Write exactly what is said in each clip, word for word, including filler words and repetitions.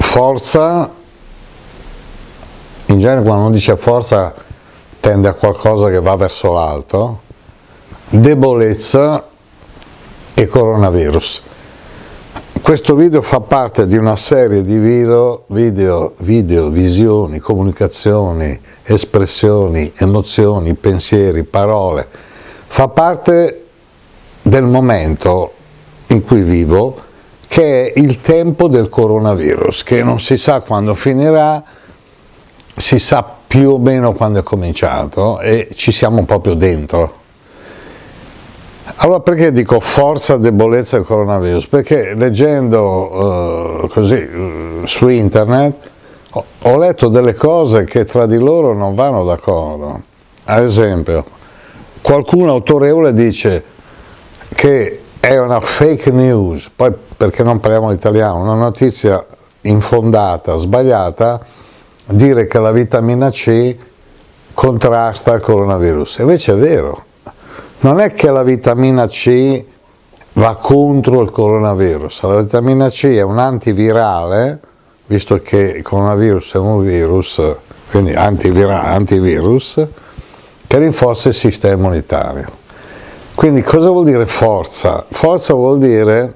forza, in genere quando uno dice forza tende a qualcosa che va verso l'alto, debolezza e coronavirus. Questo video fa parte di una serie di video, video, video, visioni, comunicazioni, espressioni, emozioni, pensieri, parole. Fa parte del momento in cui vivo, che è il tempo del coronavirus, che non si sa quando finirà, si sa più o meno quando è cominciato e ci siamo proprio dentro. Allora perché dico forza, debolezza del coronavirus? Perché leggendo uh, così uh, su internet ho, ho letto delle cose che tra di loro non vanno d'accordo. Ad esempio, qualcuno autorevole dice che è una fake news, poi perché non parliamo l'italiano, una notizia infondata, sbagliata, dire che la vitamina C contrasta il coronavirus. Invece è vero. Non è che la vitamina C va contro il coronavirus, la vitamina C è un antivirale, visto che il coronavirus è un virus, quindi antivirale, antivirus, che rinforza il sistema immunitario. Quindi cosa vuol dire forza? Forza vuol dire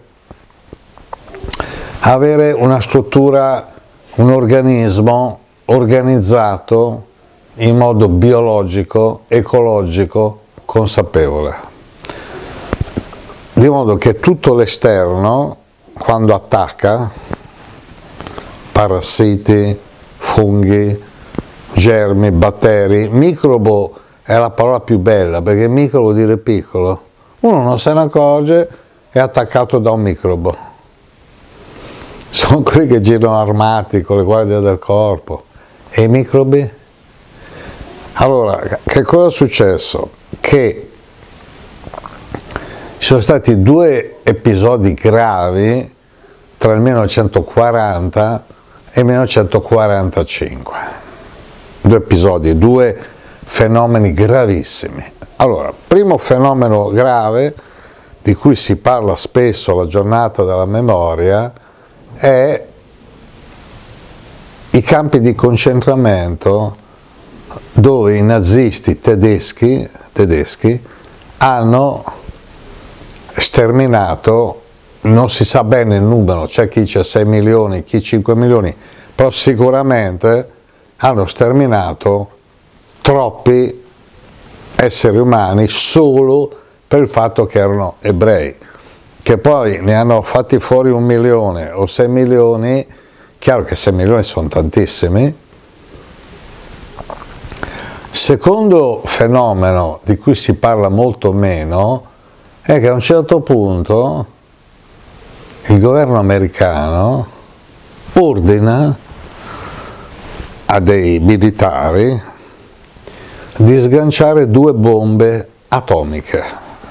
avere una struttura, un organismo organizzato in modo biologico, ecologico, consapevole, di modo che tutto l'esterno, quando attacca, parassiti, funghi, germi, batteri, microbo è la parola più bella, perché microbo vuol dire piccolo, uno non se ne accorge, è attaccato da un microbo, sono quelli che girano armati con le guardie del corpo, e i microbi? Allora, che cosa è successo? Che ci sono stati due episodi gravi tra il millenovecentoquaranta e il millenovecentoquarantacinque, due episodi, due fenomeni gravissimi. Allora, primo fenomeno grave di cui si parla spesso alla giornata della memoria è i campi di concentramento dove i nazisti tedeschi, tedeschi hanno sterminato, non si sa bene il numero, c'è chi dice sei milioni, chi cinque milioni, però sicuramente hanno sterminato troppi esseri umani solo per il fatto che erano ebrei, che poi ne hanno fatti fuori un milione o sei milioni, chiaro che sei milioni sono tantissimi. Secondo fenomeno di cui si parla molto meno è che a un certo punto il governo americano ordina a dei militari di sganciare due bombe atomiche,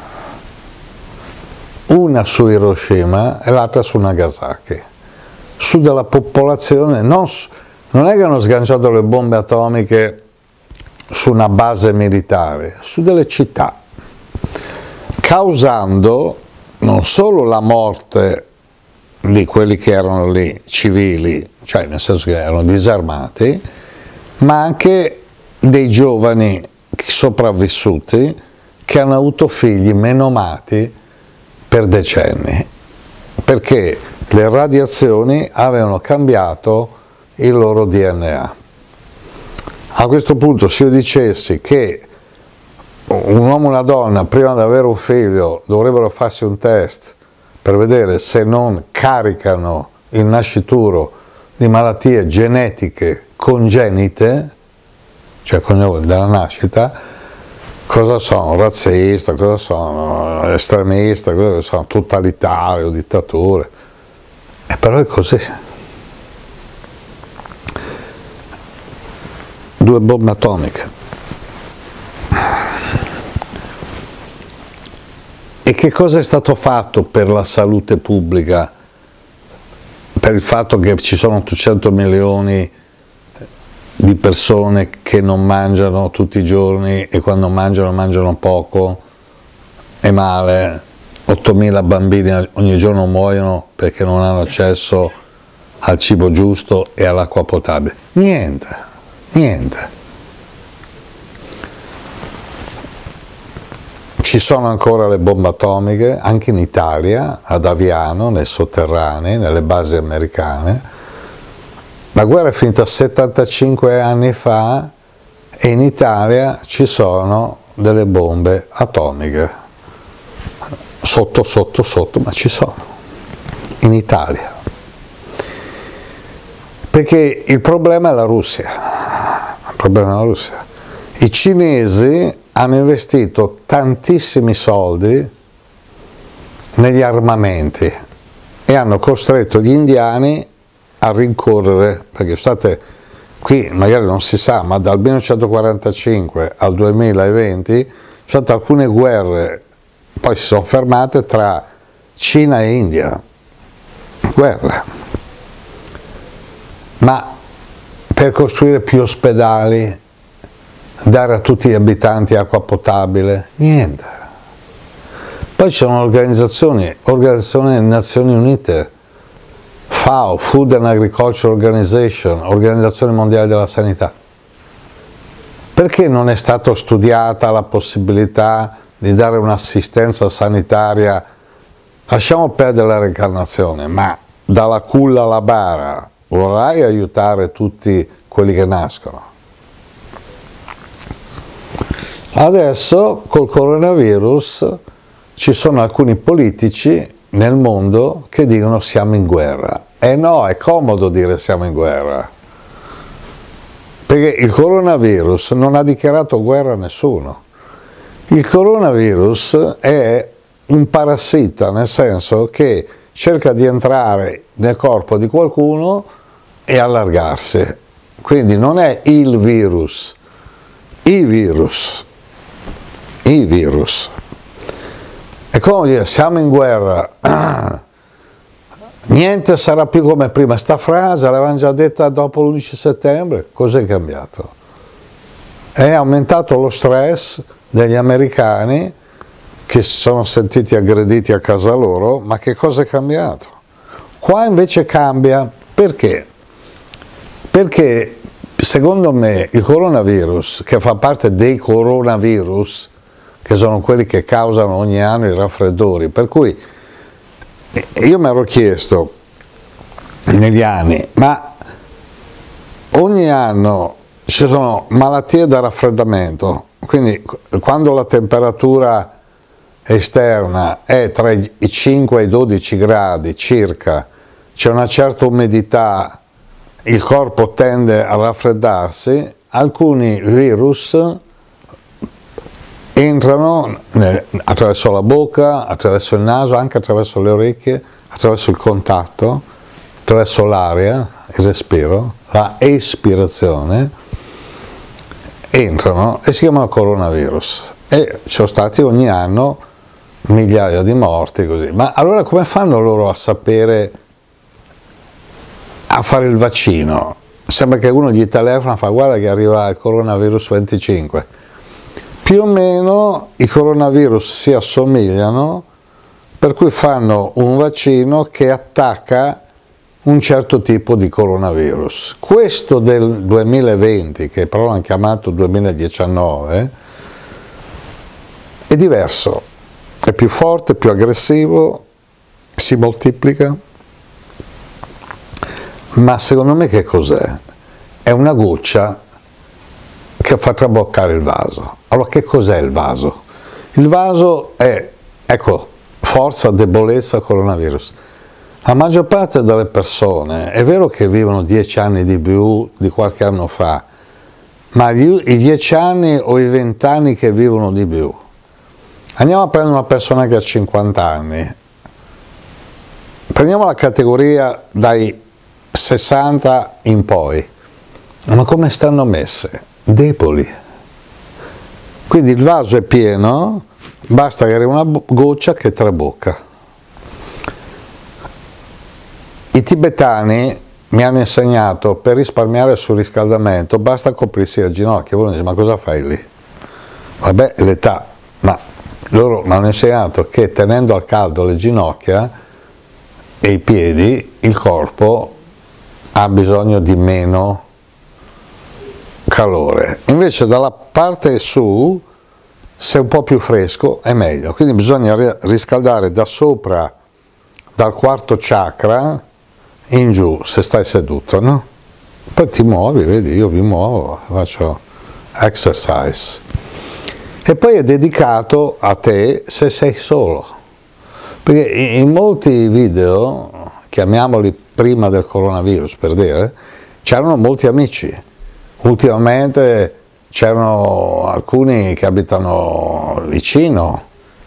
una su Hiroshima e l'altra su Nagasaki, su della popolazione, non, non è che hanno sganciato le bombe atomiche su una base militare, su delle città, causando non solo la morte di quelli che erano lì civili, cioè nel senso che erano disarmati, ma anche dei giovani sopravvissuti che hanno avuto figli menomati per decenni, perché le radiazioni avevano cambiato il loro D N A. A questo punto, se io dicessi che un uomo e una donna prima di avere un figlio dovrebbero farsi un test per vedere se non caricano il nascituro di malattie genetiche congenite, cioè dalla nascita, cosa sono? Razzista, cosa sono? Estremista, cosa sono? Totalitario, dittature. E però è così. Due bombe atomiche. E che cosa è stato fatto per la salute pubblica, per il fatto che ci sono ottocento milioni di persone che non mangiano tutti i giorni e quando mangiano mangiano poco e male, ottomila bambini ogni giorno muoiono perché non hanno accesso al cibo giusto e all'acqua potabile? Niente, niente. Ci sono ancora le bombe atomiche, anche in Italia, ad Aviano, nei sotterranei, nelle basi americane. La guerra è finita settantacinque anni fa e in Italia ci sono delle bombe atomiche. Sotto, sotto, sotto, ma ci sono. In Italia. Perché il problema è la Russia. Il problema è la Russia. I cinesi hanno investito tantissimi soldi negli armamenti e hanno costretto gli indiani a rincorrere, perché state qui, magari non si sa, ma dal millenovecentoquarantacinque al duemilaventi sono state alcune guerre, poi si sono fermate tra Cina e India, guerra, ma per costruire più ospedali, dare a tutti gli abitanti acqua potabile, niente. Poi ci sono organizzazioni, organizzazioni delle Nazioni Unite, F A O, Food and Agriculture Organization, Organizzazione Mondiale della Sanità. Perché non è stata studiata la possibilità di dare un'assistenza sanitaria? Lasciamo perdere la reincarnazione, ma dalla culla alla bara vorrai aiutare tutti quelli che nascono? Adesso col coronavirus ci sono alcuni politici nel mondo che dicono siamo in guerra. E no, è comodo dire siamo in guerra, perché il coronavirus non ha dichiarato guerra a nessuno. Il coronavirus è un parassita, nel senso che cerca di entrare nel corpo di qualcuno e allargarsi. Quindi non è il virus, i virus. I virus. È come dire, siamo in guerra, niente sarà più come prima. Sta frase l'avevano già detta dopo l'undici settembre, cos'è cambiato? È aumentato lo stress degli americani che si sono sentiti aggrediti a casa loro, ma che cosa è cambiato? Qua invece cambia, perché? Perché secondo me il coronavirus, che fa parte dei coronavirus, che sono quelli che causano ogni anno i raffreddori, per cui io mi ero chiesto negli anni, ma ogni anno ci sono malattie da raffreddamento, quindi quando la temperatura esterna è tra i cinque e i dodici gradi circa, c'è una certa umidità, il corpo tende a raffreddarsi, alcuni virus entrano nel, attraverso la bocca, attraverso il naso, anche attraverso le orecchie, attraverso il contatto, attraverso l'aria, il respiro, la espirazione, entrano e si chiamano coronavirus. E ci sono stati ogni anno migliaia di morti così. Ma allora come fanno loro a sapere, a fare il vaccino? Sembra che uno gli telefona e fa guarda che arriva il coronavirus venticinque. Più o meno i coronavirus si assomigliano, per cui fanno un vaccino che attacca un certo tipo di coronavirus. Questo del duemilaventi, che però l'hanno chiamato duemiladiciannove, è diverso, è più forte, più aggressivo, si moltiplica, ma secondo me che cos'è? È una goccia che fa traboccare il vaso. Allora che cos'è il vaso? Il vaso è, ecco, forza, debolezza, coronavirus. La maggior parte delle persone, è vero che vivono dieci anni di più di qualche anno fa, ma gli, i dieci anni o i venti anni che vivono di più. Andiamo a prendere una persona che ha cinquanta anni, prendiamo la categoria dai sessanta in poi, ma come stanno messe? Deboli. Quindi il vaso è pieno, basta che arrivi una goccia che trabocca. I tibetani mi hanno insegnato per risparmiare sul riscaldamento basta coprirsi le ginocchia. Voi dice, ma cosa fai lì? Vabbè, l'età, ma loro mi hanno insegnato che tenendo al caldo le ginocchia e i piedi, il corpo ha bisogno di meno calore, invece dalla parte su, se è un po' più fresco, è meglio, quindi bisogna riscaldare da sopra, dal quarto chakra in giù, se stai seduto, no? Poi ti muovi, vedi, io mi muovo, faccio exercise. E poi è dedicato a te se sei solo, perché in molti video, chiamiamoli prima del coronavirus per dire, c'erano molti amici. Ultimamente c'erano alcuni che abitano vicino,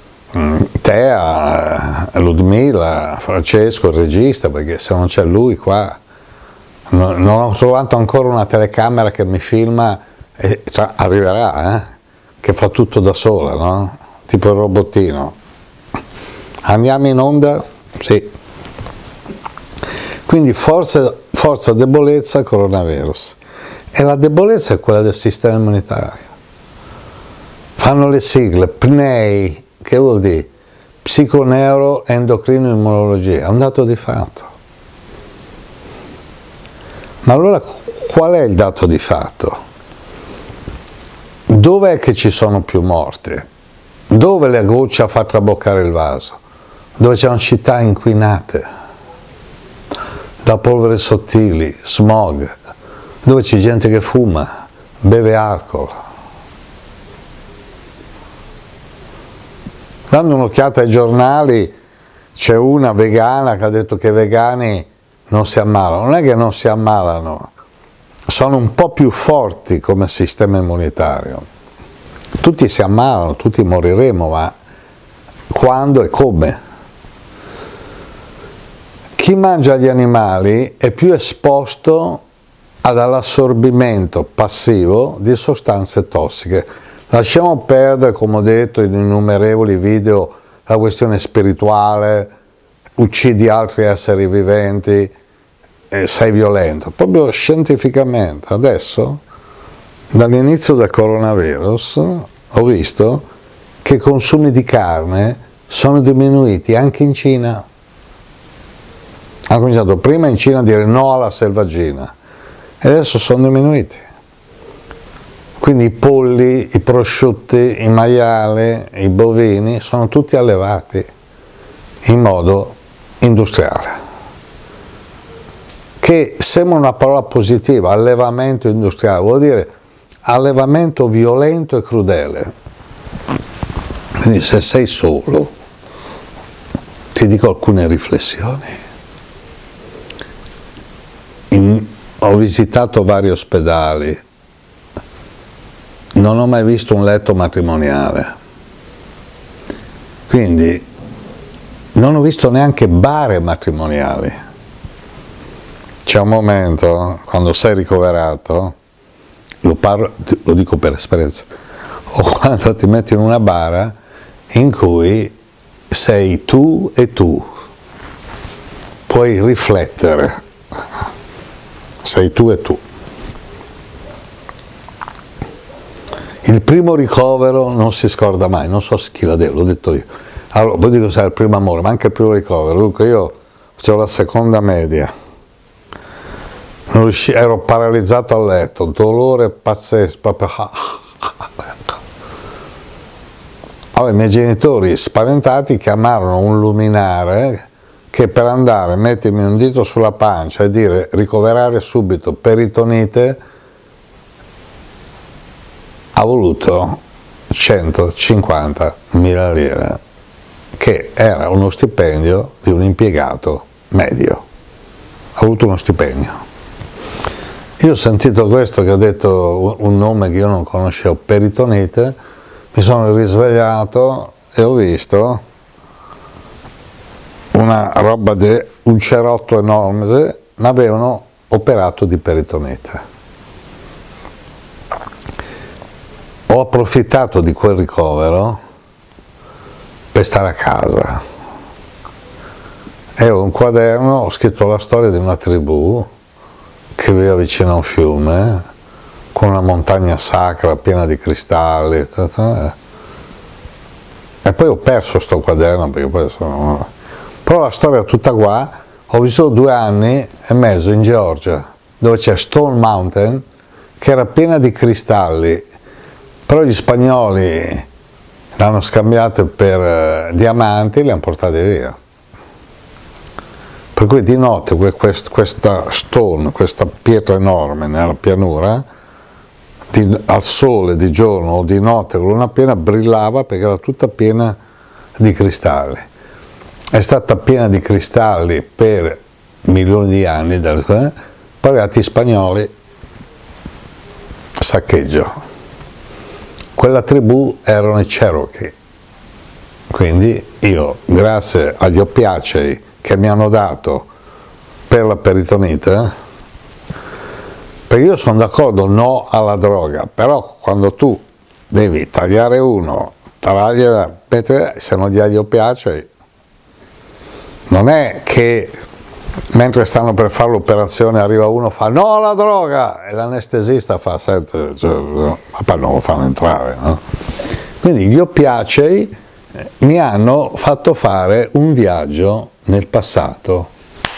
Tea, Ludmilla, Francesco, il regista, perché se non c'è lui qua, non, non ho trovato ancora una telecamera che mi filma, e cioè, arriverà, eh, che fa tutto da sola, no? Tipo il robottino. Andiamo in onda? Sì. Quindi forza, forza debolezza, coronavirus. E la debolezza è quella del sistema immunitario. Fanno le sigle, P N E I, che vuol dire? Psiconeuroendocrino immunologia, è un dato di fatto. Ma allora qual è il dato di fatto? Dov'è che ci sono più morti? Dove la goccia fa traboccare il vaso? Dove c'erano città inquinate da polveri sottili, smog, dove c'è gente che fuma, beve alcol. Dando un'occhiata ai giornali, c'è una vegana che ha detto che i vegani non si ammalano. Non è che non si ammalano, sono un po' più forti come sistema immunitario. Tutti si ammalano, tutti moriremo, ma quando e come? Chi mangia gli animali è più esposto all'assorbimento passivo di sostanze tossiche. Lasciamo perdere, come ho detto in innumerevoli video, la questione spirituale, uccidi altri esseri viventi, e sei violento. Proprio scientificamente, adesso, dall'inizio del coronavirus, ho visto che i consumi di carne sono diminuiti anche in Cina. Ha cominciato prima in Cina a dire no alla selvaggina, e adesso sono diminuiti. Quindi i polli, i prosciutti, i maiali, i bovini sono tutti allevati in modo industriale. Che sembra una parola positiva, allevamento industriale, vuol dire allevamento violento e crudele. Quindi se sei solo, ti dico alcune riflessioni. In, ho visitato vari ospedali, non ho mai visto un letto matrimoniale, quindi non ho visto neanche bare matrimoniali. C'è un momento, quando sei ricoverato, lo, parlo, lo dico per esperienza, o quando ti metti in una bara in cui sei tu e tu, puoi riflettere, sei tu e tu. Il primo ricovero non si scorda mai, non so chi l'ha detto, l'ho detto io. Allora, poi dico sai il primo amore, ma anche il primo ricovero. Dunque io facevo la seconda media, non riusci, ero paralizzato a letto, dolore pazzesco, proprio. Allora, i miei genitori spaventati chiamarono un luminare che per andare, mettermi un dito sulla pancia e dire ricoverare subito peritonite, ha voluto centocinquantamila lire, che era uno stipendio di un impiegato medio. Ha avuto uno stipendio. Io ho sentito questo che ha detto un nome che io non conoscevo, peritonite, mi sono risvegliato e ho visto una roba di un cerotto enorme, mi avevano operato di peritonite. Ho approfittato di quel ricovero per stare a casa e ho un quaderno, ho scritto la storia di una tribù che viveva vicino a un fiume con una montagna sacra piena di cristalli e poi ho perso sto quaderno perché poi sono... però la storia è tutta qua, ho vissuto due anni e mezzo in Georgia, dove c'è Stone Mountain, che era piena di cristalli, però gli spagnoli l'hanno scambiate per eh, diamanti e li hanno portati via. Per cui di notte quest, questa stone, questa pietra enorme nella pianura, di, al sole di giorno o di notte con luna piena brillava perché era tutta piena di cristalli. È stata piena di cristalli per milioni di anni, eh? Poi arrivati gli spagnoli, saccheggio. Quella tribù erano i Cherokee, quindi io, grazie agli oppiacei che mi hanno dato per la peritonite, perché io sono d'accordo no alla droga, però quando tu devi tagliare uno, tagliare, se non gli oppiacei, non è che mentre stanno per fare l'operazione arriva uno e fa no alla droga e l'anestesista fa senti, cioè, no, ma poi non lo fanno entrare, no? Quindi gli oppiacei mi hanno fatto fare un viaggio nel passato,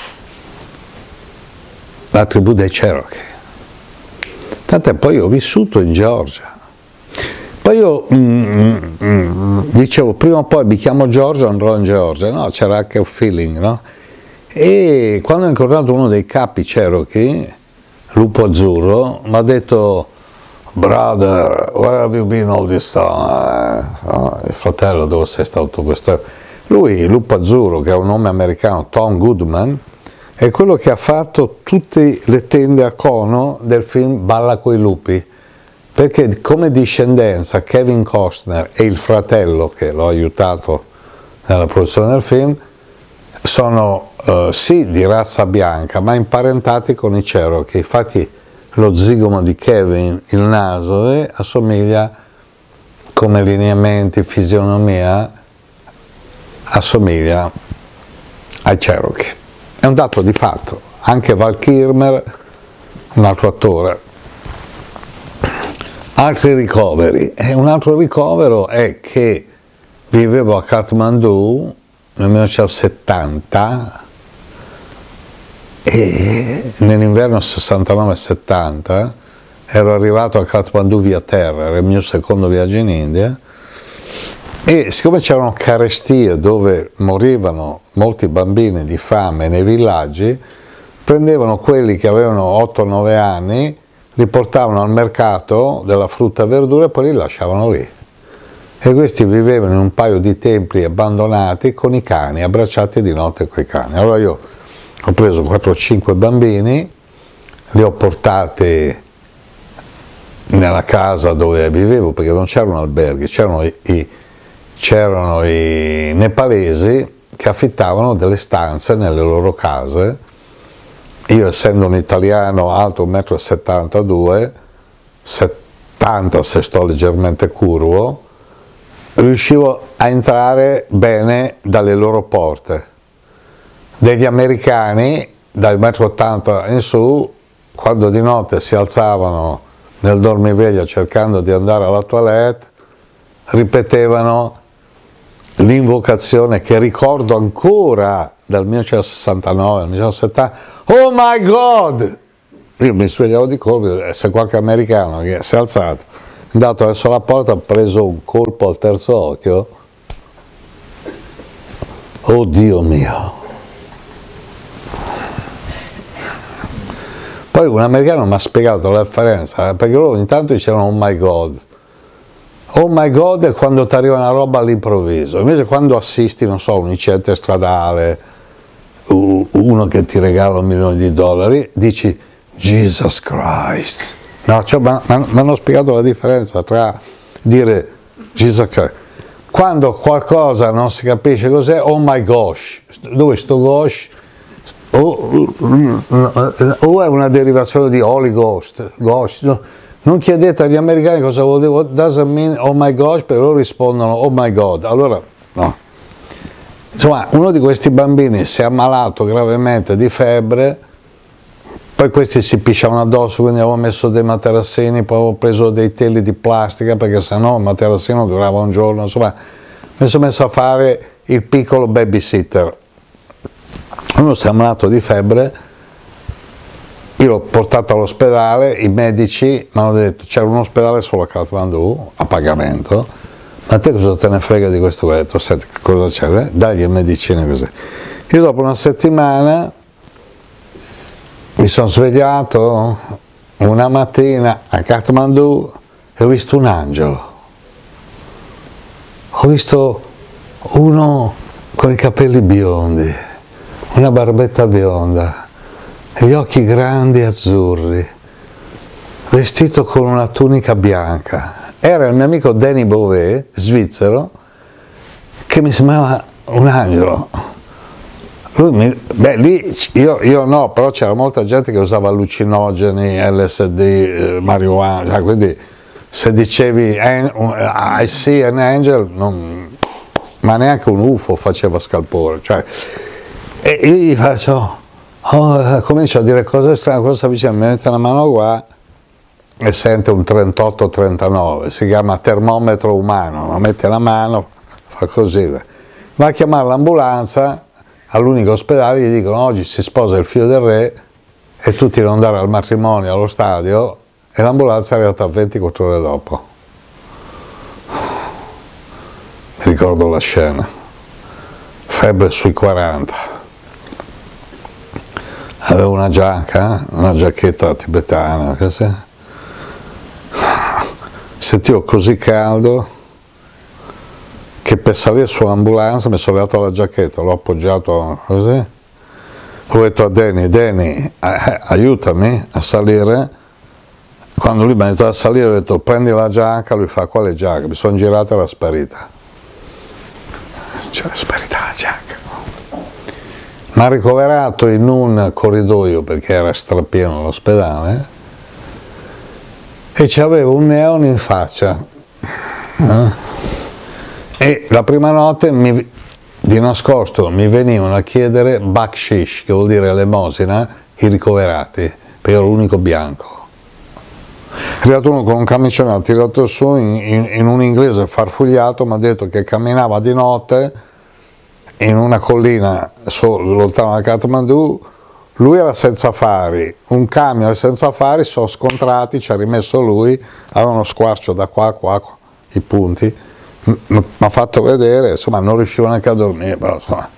la tribù dei Cherokee. Tant'è, poi ho vissuto in Georgia. Poi io mm, mm, dicevo, prima o poi mi chiamo Georgia, andrò in Georgia, no? C'era anche un feeling, no? E quando ho incontrato uno dei capi Cherokee, Lupo Azzurro, mi ha detto brother, where have you been all this time? Oh, il fratello, dove sei stato questo? Lui, Lupo Azzurro, che è un nome americano, Tom Goodman, è quello che ha fatto tutte le tende a cono del film Balla coi lupi, perché come discendenza Kevin Costner e il fratello che l'ho aiutato nella produzione del film sono uh, sì di razza bianca, ma imparentati con i Cherokee. Infatti lo zigomo di Kevin, il naso, eh, assomiglia come lineamenti, fisionomia, assomiglia ai Cherokee. È un dato di fatto. Anche Val Kilmer, un altro attore. Altri ricoveri. E un altro ricovero è che vivevo a Kathmandu nel millenovecentosettanta e nell'inverno sessantanove settanta ero arrivato a Kathmandu via terra, era il mio secondo viaggio in India, e siccome c'erano carestie dove morivano molti bambini di fame nei villaggi, prendevano quelli che avevano otto nove anni, li portavano al mercato della frutta e verdura e poi li lasciavano lì. E questi vivevano in un paio di templi abbandonati con i cani, abbracciati di notte coi cani. Allora io ho preso quattro o cinque bambini, li ho portati nella casa dove vivevo, perché non c'erano alberghi, c'erano i, c'erano i nepalesi che affittavano delle stanze nelle loro case. Io, essendo un italiano alto un metro e settantadue, settanta se sto leggermente curvo, riuscivo a entrare bene dalle loro porte. Degli americani, dal metro ottanta in su, quando di notte si alzavano nel dormiveglia cercando di andare alla toilette, ripetevano l'invocazione che ricordo ancora dal millenovecentosessantanove al millenovecentosettanta, oh my God! Io mi svegliavo di colpo, e se qualche americano che si è alzato, è andato verso la porta, ha preso un colpo al terzo occhio, oh Dio mio! Poi un americano mi ha spiegato la differenza, perché loro ogni tanto dicevano oh my God. Oh my God è quando ti arriva una roba all'improvviso, invece quando assisti, non so, un incidente stradale, uno che ti regala un milione di dollari, dici Jesus Christ. No, cioè, mi hanno spiegato la differenza tra dire Jesus Christ. Quando qualcosa non si capisce cos'è, oh my gosh. Dove sto gosh? O, o è una derivazione di Holy Ghost, Ghost, no? Non chiedete agli americani cosa vuol dire, what doesn't mean oh my gosh, per loro rispondono oh my God. Allora, no. Insomma, uno di questi bambini si è ammalato gravemente di febbre, poi questi si pisciavano addosso, quindi avevo messo dei materassini, poi avevo preso dei teli di plastica, perché sennò il materassino durava un giorno, insomma, mi sono messo a fare il piccolo babysitter. Uno si è ammalato di febbre, io l'ho portato all'ospedale, i medici mi hanno detto c'era un ospedale solo a Kathmandu, a pagamento, ma te cosa te ne frega di questo? Ho detto, senti, cosa c'è? Dagli le medicine così. Io dopo una settimana mi sono svegliato una mattina a Kathmandu e ho visto un angelo. Ho visto uno con i capelli biondi, una barbetta bionda, gli occhi grandi e azzurri, vestito con una tunica bianca. Era il mio amico Danny Bové, svizzero, che mi sembrava un angelo. Lui mi, beh, lì io, io no, però c'era molta gente che usava allucinogeni, L S D, eh, marijuana, cioè, quindi se dicevi I see an angel, non, ma neanche un U F O faceva scalpore. Cioè, e io gli faccio, oh, comincio a dire cose strane, cosa sta vicino, mi mette la mano qua e sente un trentotto trentanove, si chiama termometro umano, no? Mette la mano, fa così, va a chiamare l'ambulanza all'unico ospedale, gli dicono oggi si sposa il figlio del re e tutti devono andare al matrimonio allo stadio, e l'ambulanza è arrivata ventiquattro ore dopo. Mi ricordo la scena, febbre sui quaranta, avevo una giacca, una giacchetta tibetana, così. Sentivo così caldo che per salire sull'ambulanza mi sono levato la giacchetta, l'ho appoggiato così, ho detto a Danny, Danny, aiutami a salire. Quando lui mi ha detto a salire ho detto prendi la giacca, lui fa quale giacca? Mi sono girato e era sparita. Cioè è sparita la giacca. Mi ha ricoverato in un corridoio perché era strapieno l'ospedale e c'avevo un neon in faccia. Eh? E la prima notte mi, di nascosto mi venivano a chiedere bakshish, che vuol dire elemosina, i ricoverati, perché ero l'unico bianco. È arrivato uno con un camicione, ha tirato su in, in, in un inglese farfugliato, mi ha detto che camminava di notte in una collina so, lontano da Kathmandu, lui era senza fari, un camion senza fari, sono scontrati, ci ha rimesso lui, aveva uno squarcio da qua a qua, i punti, mi ha fatto vedere, insomma non riuscivo neanche a dormire, però insomma.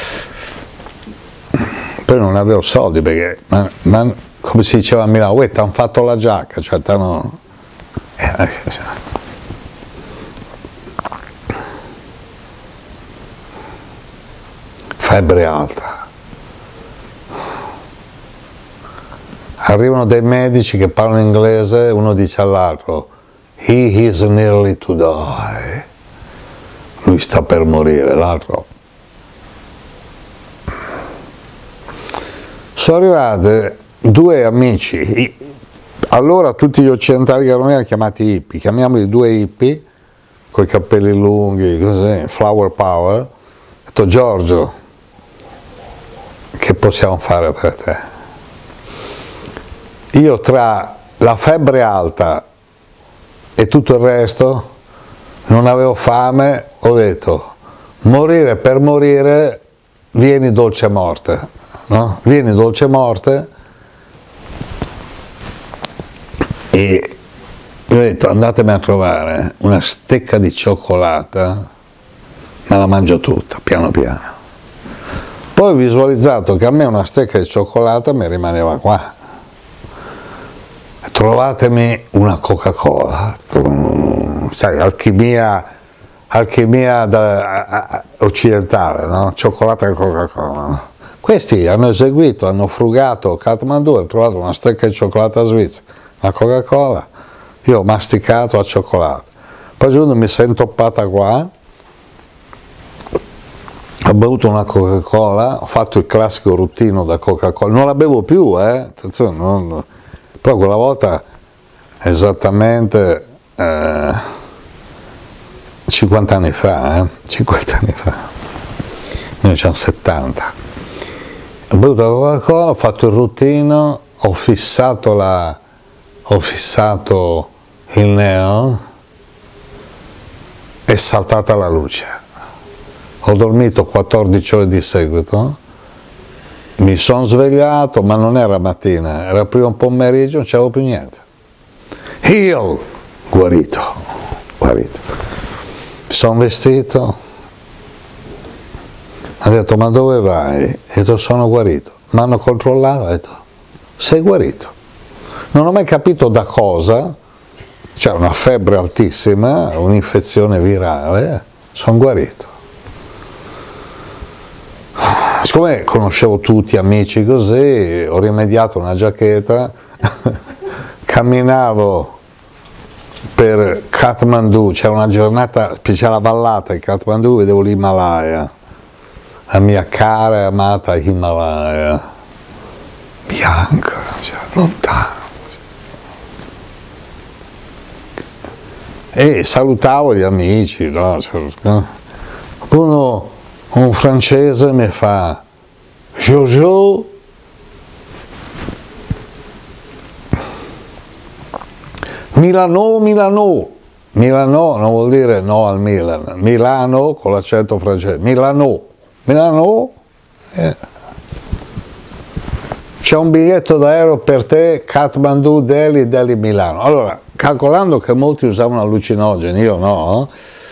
Poi non avevo soldi perché, ma, ma, come si diceva a Milano, uè, ti hanno fatto la giacca, cioè t'hanno... Febbre alta. Arrivano dei medici che parlano inglese, uno dice all'altro, he is nearly to die. Lui sta per morire, l'altro. Sono arrivate due amici, allora tutti gli occidentali che erano lì erano chiamati hippie, chiamiamoli due hippie, con i capelli lunghi, così, flower power. Ho detto Giorgio, che possiamo fare per te? Io tra la febbre alta e tutto il resto non avevo fame, ho detto morire per morire, vieni dolce morte, no? Vieni dolce morte. E io ho detto andatemi a trovare una stecca di cioccolata, me la mangio tutta, piano piano. Poi ho visualizzato che a me una stecca di cioccolata mi rimaneva qua. Trovatemi una Coca-Cola, sai, alchimia, alchimia da, a, a, occidentale, no? Cioccolata e Coca-Cola. No? Questi hanno eseguito, hanno frugato Kathmandu, hanno trovato una stecca di cioccolata svizzera, la Coca-Cola, io ho masticato la cioccolata, poi giorno mi si è intoppata qua, ho bevuto una Coca-Cola, ho fatto il classico ruttino da Coca-Cola, non la bevo più, eh? Attenzione, non, però quella volta esattamente eh, cinquanta anni fa, eh? cinquanta anni fa, noi siamo settanta, ho bevuto la Coca-Cola, ho fatto il ruttino, ho fissato la... ho fissato il neon, è saltata la luce. Ho dormito quattordici ore di seguito mi sono svegliato, ma non era mattina, era prima pomeriggio, non c'avevo più niente. Heal, guarito, guarito. Mi sono vestito, ha detto, ma dove vai? E ho detto, sono guarito. Mi hanno controllato, ho detto, sei guarito. Non ho mai capito da cosa, c'era una febbre altissima, un'infezione virale, sono guarito. Siccome conoscevo tutti amici così, ho rimediato una giacchetta, camminavo per Kathmandu, c'era una giornata, c'era la vallata di Kathmandu, vedevo l'Himalaya, la mia cara e amata Himalaya, bianca, cioè, lontano. E salutavo gli amici, no? Uno, un francese mi fa, Jojo, Milano, Milano, Milano non vuol dire no al Milan, Milano con l'accento francese, Milano, Milano, eh. C'è un biglietto d'aereo per te, Kathmandu, Delhi, Delhi, Milano. Allora, calcolando che molti usavano allucinogeni, io no,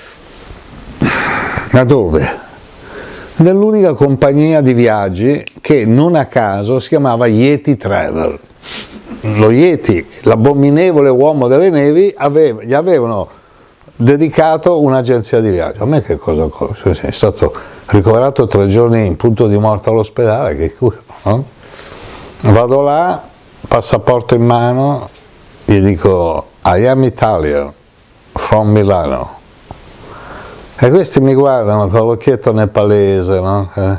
ma dove? Nell'unica compagnia di viaggi che non a caso si chiamava Yeti Travel. Lo Yeti, l'abominevole uomo delle nevi, aveva, gli avevano dedicato un'agenzia di viaggio. A me che cosa? È stato ricoverato tre giorni in punto di morte all'ospedale, che cura, no? Vado là, passaporto in mano, gli dico I am Italian, from Milano. E questi mi guardano con l'occhietto nepalese, no? Eh.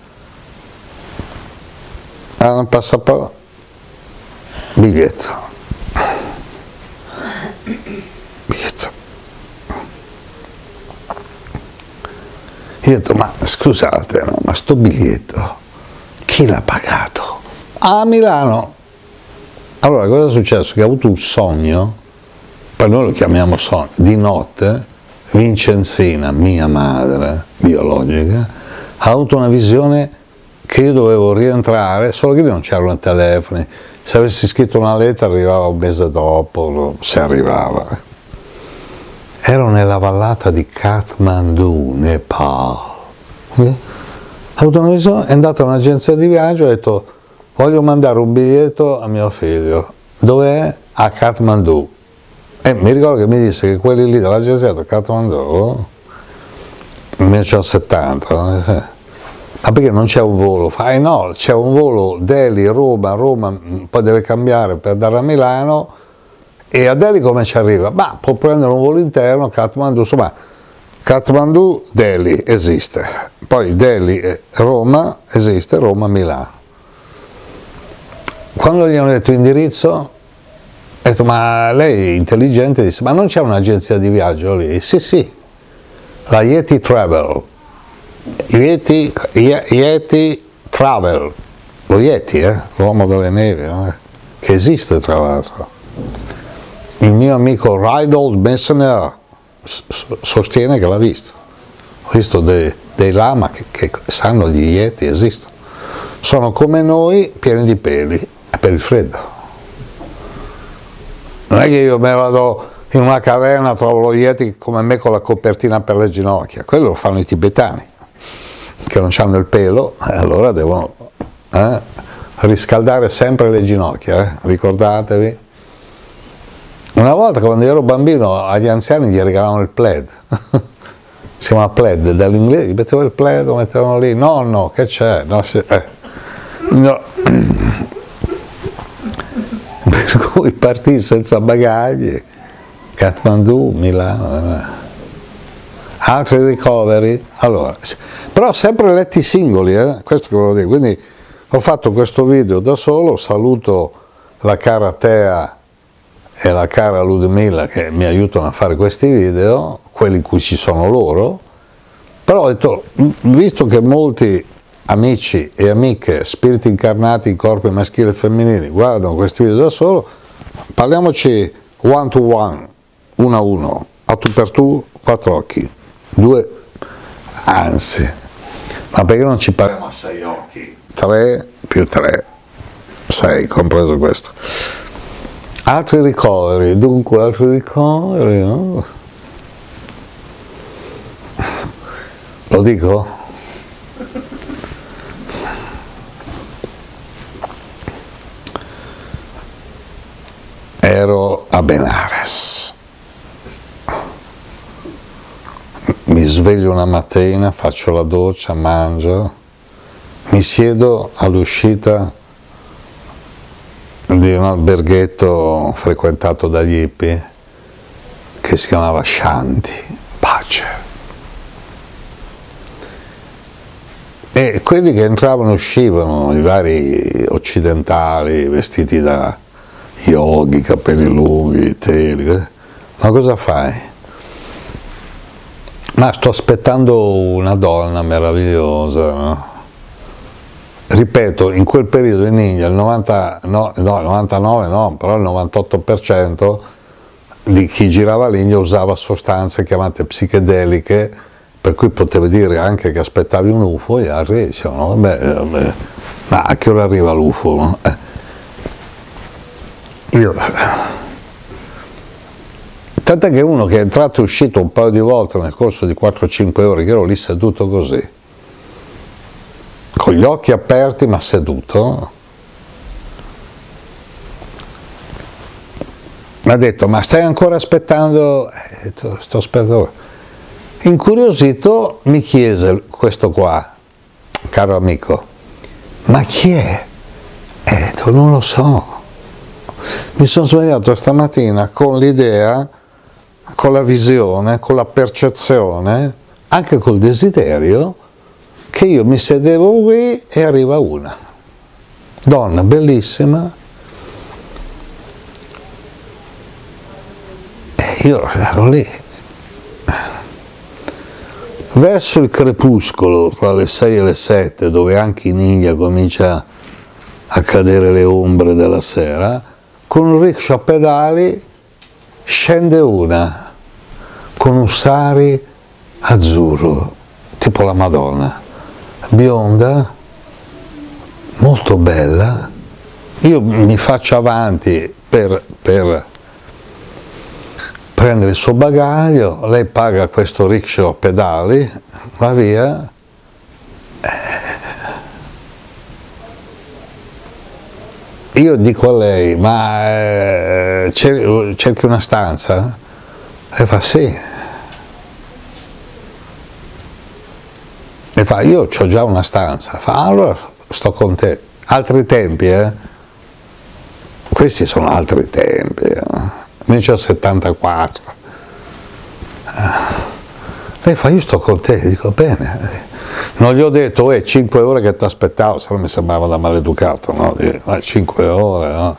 Hanno il passaporto, biglietto. Biglietto. Io ho detto, ma scusate, no, ma sto biglietto, chi l'ha pagato? A Milano. Allora, cosa è successo? Che ho avuto un sogno, per noi lo chiamiamo sogno, di notte, Vincenzina, mia madre biologica, ha avuto una visione che io dovevo rientrare, solo che lì non c'erano telefoni, se avessi scritto una lettera arrivava un mese dopo, se arrivava. Ero nella vallata di Kathmandu, Nepal. Ha avuto una visione, è andato a un'agenzia di viaggio e ha detto voglio mandare un biglietto a mio figlio, dov'è? A Kathmandu. E mi ricordo che mi disse che quelli lì dell'agenzia di Kathmandu, nel millenovecentosettanta, no? Ma perché non c'è un volo? Fa, eh no, c'è un volo Delhi, Roma, Roma, poi deve cambiare per andare a Milano, e a Delhi come ci arriva? Ma può prendere un volo interno, Kathmandu, insomma, Kathmandu, Delhi esiste, poi Delhi, Roma esiste, Roma, Milano. Quando gli hanno detto indirizzo, ho detto, ma lei è intelligente, disse, ma non c'è un'agenzia di viaggio lì? Sì, sì, la Yeti Travel, Yeti, Yeti Travel, lo Yeti, eh? L'uomo delle nevi, no? Che esiste tra l'altro. Il mio amico Reinhold Messner sostiene che l'ha visto. Ho visto dei, dei lama che, che sanno di Yeti, esistono. Sono come noi, pieni di peli, per il freddo. Non è che io me vado in una caverna, trovo lo Yeti come me con la copertina per le ginocchia, quello lo fanno i tibetani, che non hanno il pelo, e allora devono eh, riscaldare sempre le ginocchia, eh, ricordatevi. Una volta quando ero bambino agli anziani gli regalavano il plaid, si chiama plaid, dall'inglese, gli mettevo il plaid, lo mettevano lì, no, no, che c'è? No, eh. no. Per cui partì senza bagagli, Kathmandu, Milano, eh. altri ricoveri, allora, però sempre letti singoli, eh? Questo che volevo dire, quindi ho fatto questo video da solo, saluto la cara Tea e la cara Ludmilla che mi aiutano a fare questi video, quelli in cui ci sono loro, però ho detto, visto che molti amici e amiche, spiriti incarnati in corpi maschili e femminili, guardano questi video da solo, parliamoci one to one, uno a uno, a tu per tu, quattro occhi, due, anzi, ma perché non ci parliamo a sei occhi? Tre, più tre, sei, compreso questo. Altri ricoveri, dunque altri ricoveri, no? Lo dico? Ero a Benares, mi sveglio una mattina, faccio la doccia, mangio, mi siedo all'uscita di un alberghetto frequentato dagli hippie che si chiamava Shanti, pace. E quelli che entravano e uscivano, i vari occidentali vestiti da yogi, capelli lunghi, teli, ma cosa fai? Ma sto aspettando una donna meravigliosa, no? Ripeto, in quel periodo in India il novanta, no, no, il novantanove no, però il novantotto per cento di chi girava l'India usava sostanze chiamate psichedeliche, per cui potevi dire anche che aspettavi un U F O e gli altri dicevano, vabbè, vabbè, ma a che ora arriva l'U F O? No? Eh. Io, tant'è che uno che è entrato e uscito un paio di volte nel corso di quattro cinque ore, che ero lì seduto così, con gli occhi aperti ma seduto, mi ha detto, ma stai ancora aspettando? Eh, sto aspettando. Incuriosito mi chiese questo qua, caro amico, ma chi è? E ho detto, non lo so. Mi sono svegliato stamattina con l'idea, con la visione, con la percezione, anche col desiderio, che io mi sedevo qui e arriva una donna bellissima e io ero lì. Verso il crepuscolo, tra le sei e le sette, dove anche in India comincia a cadere le ombre della sera, con un rickshaw a pedali scende una con un sari azzurro, tipo la Madonna, bionda, molto bella. Io mi faccio avanti per, per prendere il suo bagaglio, lei paga questo rickshaw a pedali, va via. Io dico a lei, ma eh, cerchi una stanza? Lei fa sì. E fa, io ho già una stanza. Fa, allora sto con te. Altri tempi, eh? Questi sono altri tempi. Eh? millenovecentosettantaquattro. Lei fa, io sto con te. Dico, bene. Non gli ho detto, eh, cinque ore che ti aspettavo, se no mi sembrava da maleducato, no? cinque ore, no?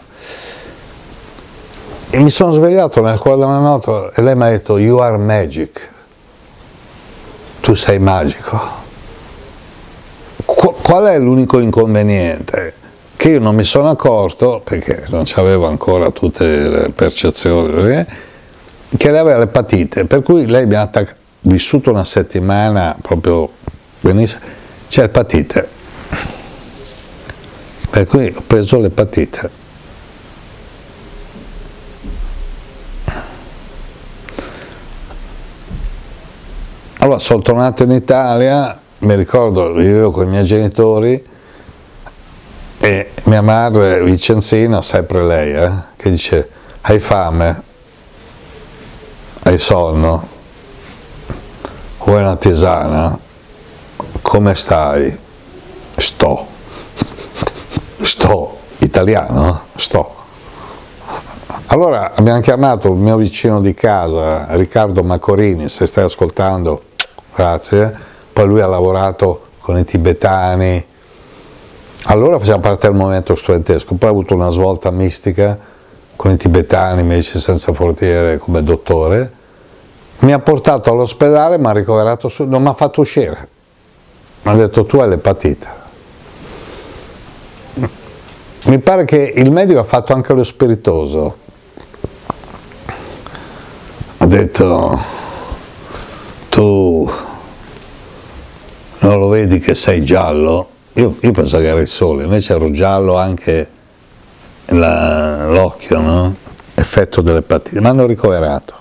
E mi sono svegliato nel cuore della notte e lei mi ha detto, you are magic. Tu sei magico. Qu- qual è l'unico inconveniente? Che io non mi sono accorto, perché non c'avevo ancora tutte le percezioni, eh, che lei aveva l'epatite, per cui lei mi ha attaccato, vissuto una settimana proprio benissimo, c'è l'epatite, per cui ho preso l'epatite. Allora sono tornato in Italia, mi ricordo, vivevo con i miei genitori e mia madre Vicenzina, sempre lei, eh, che dice, hai fame, hai sonno, vuoi una tisana? Come stai? Sto. Sto. Italiano? Sto. Allora abbiamo chiamato il mio vicino di casa, Riccardo Macorini, se stai ascoltando, grazie. Poi lui ha lavorato con i tibetani. Allora faceva parte del movimento studentesco, poi ha avuto una svolta mistica con i tibetani, Medici Senza Frontiere come dottore. Mi ha portato all'ospedale, mi ha ricoverato su, non mi ha fatto uscire. Mi ha detto, tu hai l'epatite. Mi pare che il medico ha fatto anche lo spiritoso. Ha detto, tu non lo vedi che sei giallo? io, io penso che era il sole, invece ero giallo anche l'occhio, no? Effetto dell'epatite, mi hanno ricoverato.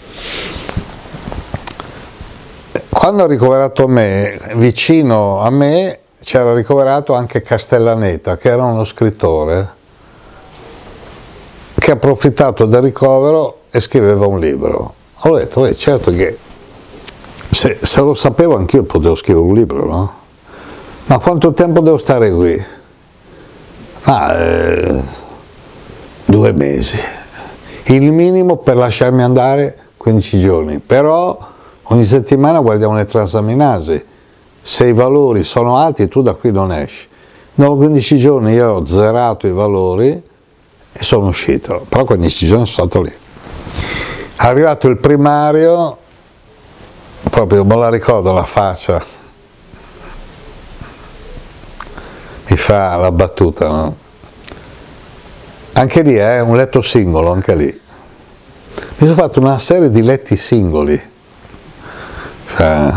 Quando ha ricoverato me, vicino a me c'era ricoverato anche Castellaneta, che era uno scrittore che ha approfittato del ricovero e scriveva un libro. Ho detto, eh, certo che se, se lo sapevo anch'io potevo scrivere un libro, no? Ma quanto tempo devo stare qui? Ma eh, due mesi. Il minimo per lasciarmi andare quindici giorni, però ogni settimana guardiamo le transaminasi, se i valori sono alti tu da qui non esci. Dopo quindici giorni io ho zerato i valori e sono uscito, però quindici giorni sono stato lì. È arrivato il primario, proprio me la ricordo la faccia, mi fa la battuta, no? Anche lì è eh, un letto singolo, anche lì. Mi sono fatto una serie di letti singoli. Cioè,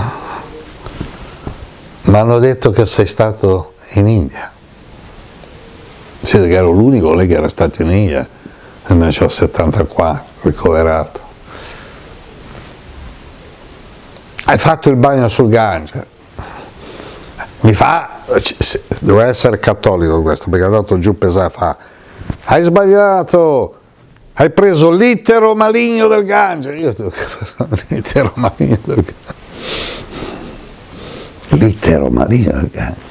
mi hanno detto che sei stato in India. Sì, che ero l'unico lì che era stato in India nel millenovecentosettantaquattro, ricoverato. Hai fatto il bagno sul Gange. Mi fa, doveva essere cattolico questo, perché ha dato giù pesare, fa, hai sbagliato, hai preso l'itero maligno del Gange. Io dico, l'itero maligno del Gange. L'itero maligno del Gange.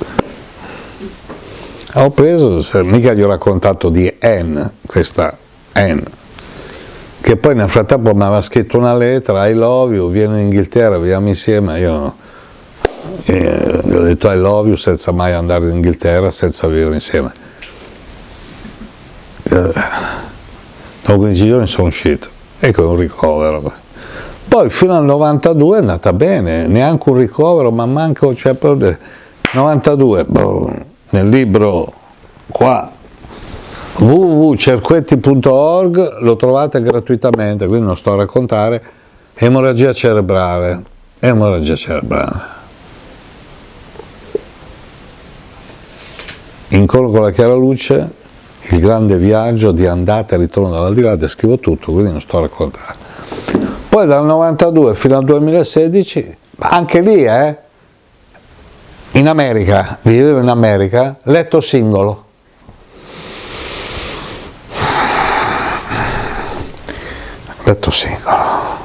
Ho preso, mica gli ho raccontato di N, questa N, che poi nel frattempo mi aveva scritto una lettera, I love you, vieni in Inghilterra, viviamo insieme, io no. E gli ho detto I love you senza mai andare in Inghilterra, senza vivere insieme. Dopo quindici giorni sono uscito, ecco un ricovero. Poi fino al novantadue è andata bene, neanche un ricovero, ma manco, cioè per novantadue, boh, nel libro qua, w w w punto cerquetti punto org, lo trovate gratuitamente, quindi non sto a raccontare, emorragia cerebrale, emorragia cerebrale. Incontro con la chiara luce, il grande viaggio di andata e ritorno dall'aldilà, descrivo tutto, quindi non sto a raccontare. Poi dal novantadue fino al duemilasedici, anche lì, eh, in America, vivevo in America, letto singolo. Letto singolo.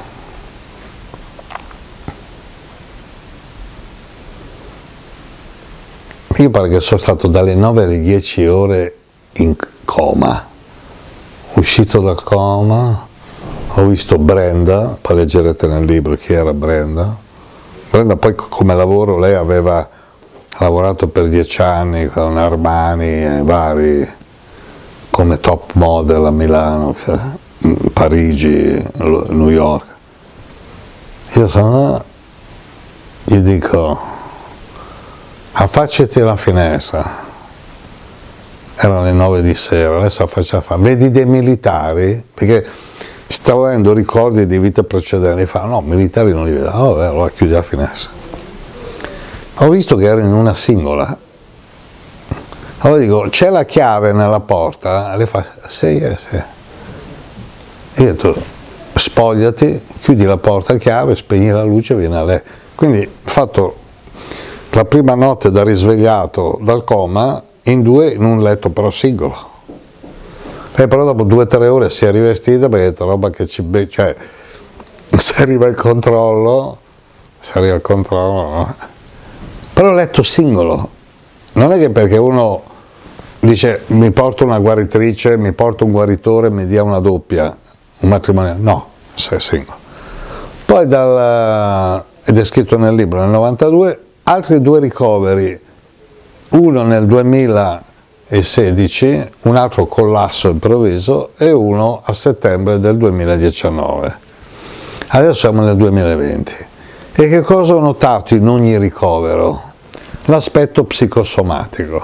Io pare che sono stato dalle nove alle dieci ore in coma. Uscito dal coma, ho visto Brenda, poi leggerete nel libro chi era Brenda. Brenda poi come lavoro, lei aveva lavorato per dieci anni con Armani e vari, come top model a Milano, cioè, Parigi, New York. Io sono, gli dico, affacciati alla finestra. Erano le nove di sera, lei si affaccia, fa, vedi dei militari? Perché stavo avendo ricordi di vite precedenti, fa, no, militari non li vedo, oh, vabbè, allora chiudi la finestra. Ho visto che ero in una singola, allora dico, c'è la chiave nella porta? Le fa, sì, eh, sì. E io ho detto, spogliati, chiudi la porta a chiave, spegni la luce e vieni a lei. Quindi ho fatto la prima notte da risvegliato dal coma, in due in un letto però singolo. E però dopo due o tre ore si è rivestita perché è roba che ci... cioè, se arriva il controllo, se arriva il controllo, no? Però letto singolo. Non è che perché uno dice mi porto una guaritrice, mi porto un guaritore, mi dia una doppia, un matrimonio, no, sei singolo. Poi dal... ed è scritto nel libro, nel novantadue, altri due ricoveri, uno nel duemilasedici, un altro collasso improvviso e uno a settembre del duemiladiciannove. Adesso siamo nel duemilaventi. E che cosa ho notato in ogni ricovero? L'aspetto psicosomatico.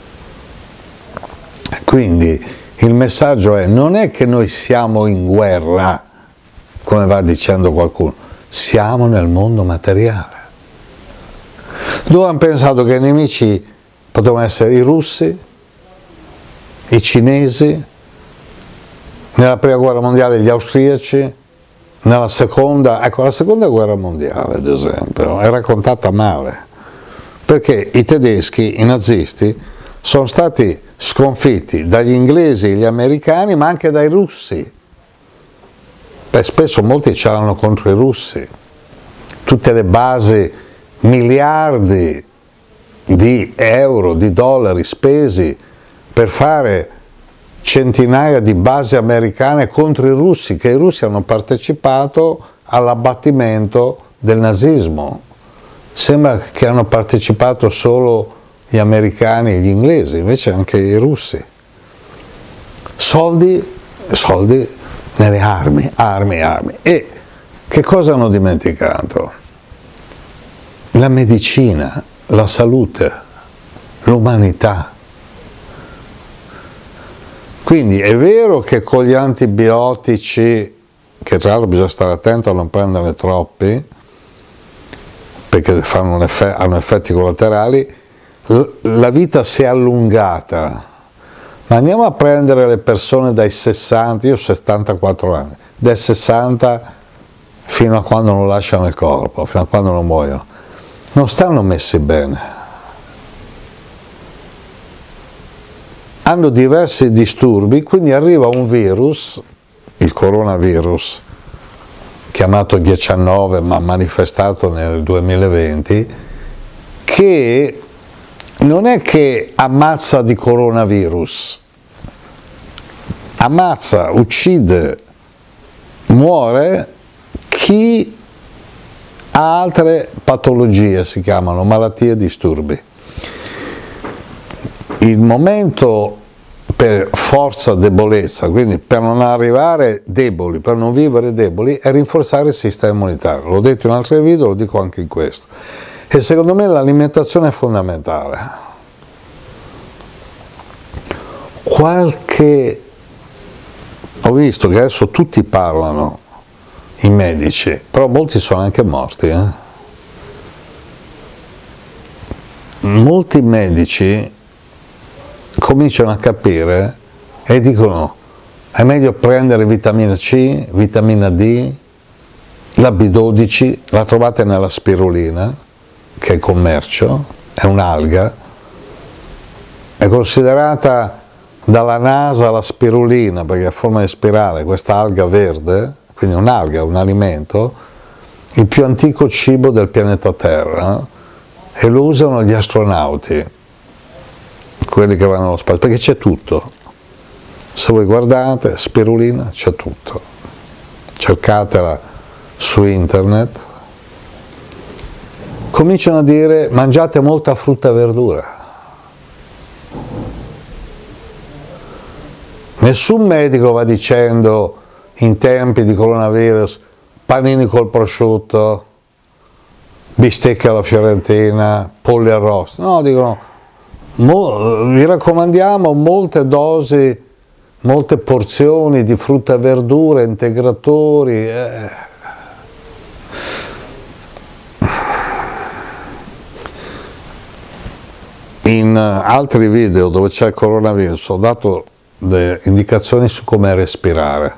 Quindi il messaggio è, non è che noi siamo in guerra, come va dicendo qualcuno, siamo nel mondo materiale. Dove hanno pensato che i nemici potevano essere i russi, i cinesi, nella prima guerra mondiale gli austriaci, nella seconda, ecco la seconda guerra mondiale ad esempio è raccontata male, perché i tedeschi, i nazisti, sono stati sconfitti dagli inglesi e gli americani, ma anche dai russi. Beh, spesso molti c'erano contro i russi, tutte le basi, miliardi di euro, di dollari spesi per fare centinaia di basi americane contro i russi, che i russi hanno partecipato all'abbattimento del nazismo. Sembra che hanno partecipato solo gli americani e gli inglesi, invece anche i russi. Soldi, soldi nelle armi, armi, armi. E che cosa hanno dimenticato? La medicina, la salute, l'umanità. Quindi è vero che con gli antibiotici, che tra l'altro bisogna stare attento a non prenderne troppi, perché fanno un effett- hanno effetti collaterali, la vita si è allungata. Ma andiamo a prendere le persone dai sessanta, io ho settantaquattro anni, dai sessanta fino a quando non lasciano il corpo, fino a quando non muoiono, non stanno messi bene. Hanno diversi disturbi, quindi arriva un virus, il coronavirus, chiamato diciannove ma manifestato nel duemilaventi, che non è che ammazza di coronavirus, ammazza, uccide, muore chi ha altre patologie, si chiamano malattie e disturbi. Il momento per forza, debolezza, quindi per non arrivare deboli, per non vivere deboli, è rinforzare il sistema immunitario. L'ho detto in altri video, lo dico anche in questo. E secondo me l'alimentazione è fondamentale. Qualche... Ho visto che adesso tutti parlano, i medici, però molti sono anche morti. Eh? Molti medici cominciano a capire e dicono è meglio prendere vitamina C, vitamina D, la B dodici, la trovate nella spirulina, che è commercio, è un'alga, è considerata dalla NASA la spirulina perché ha forma di spirale, questa alga verde, quindi un'alga, un alimento, il più antico cibo del pianeta Terra, e lo usano gli astronauti, quelli che vanno allo spazio, perché c'è tutto. Se voi guardate, spirulina, c'è tutto. Cercatela su internet. Cominciano a dire mangiate molta frutta e verdura. Nessun medico va dicendo in tempi di coronavirus panini col prosciutto, bistecche alla fiorentina, polli arrosti. No, dicono vi raccomandiamo molte dosi, molte porzioni di frutta e verdura, integratori. Eh. In altri video dove c'è il coronavirus ho dato delle indicazioni su come respirare.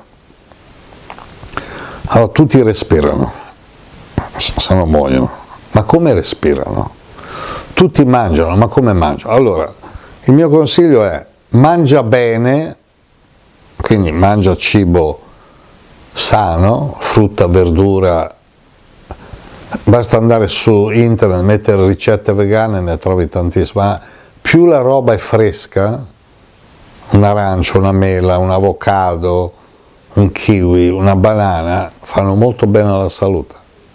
Allora, tutti respirano, se no muoiono. Ma come respirano? Tutti mangiano, ma come mangiano? Allora, il mio consiglio è mangia bene, quindi mangia cibo sano, frutta, verdura, basta andare su internet, mettere ricette vegane, ne trovi tantissime, ma più la roba è fresca, un arancio, una mela, un avocado, un kiwi, una banana, fanno molto bene alla salute.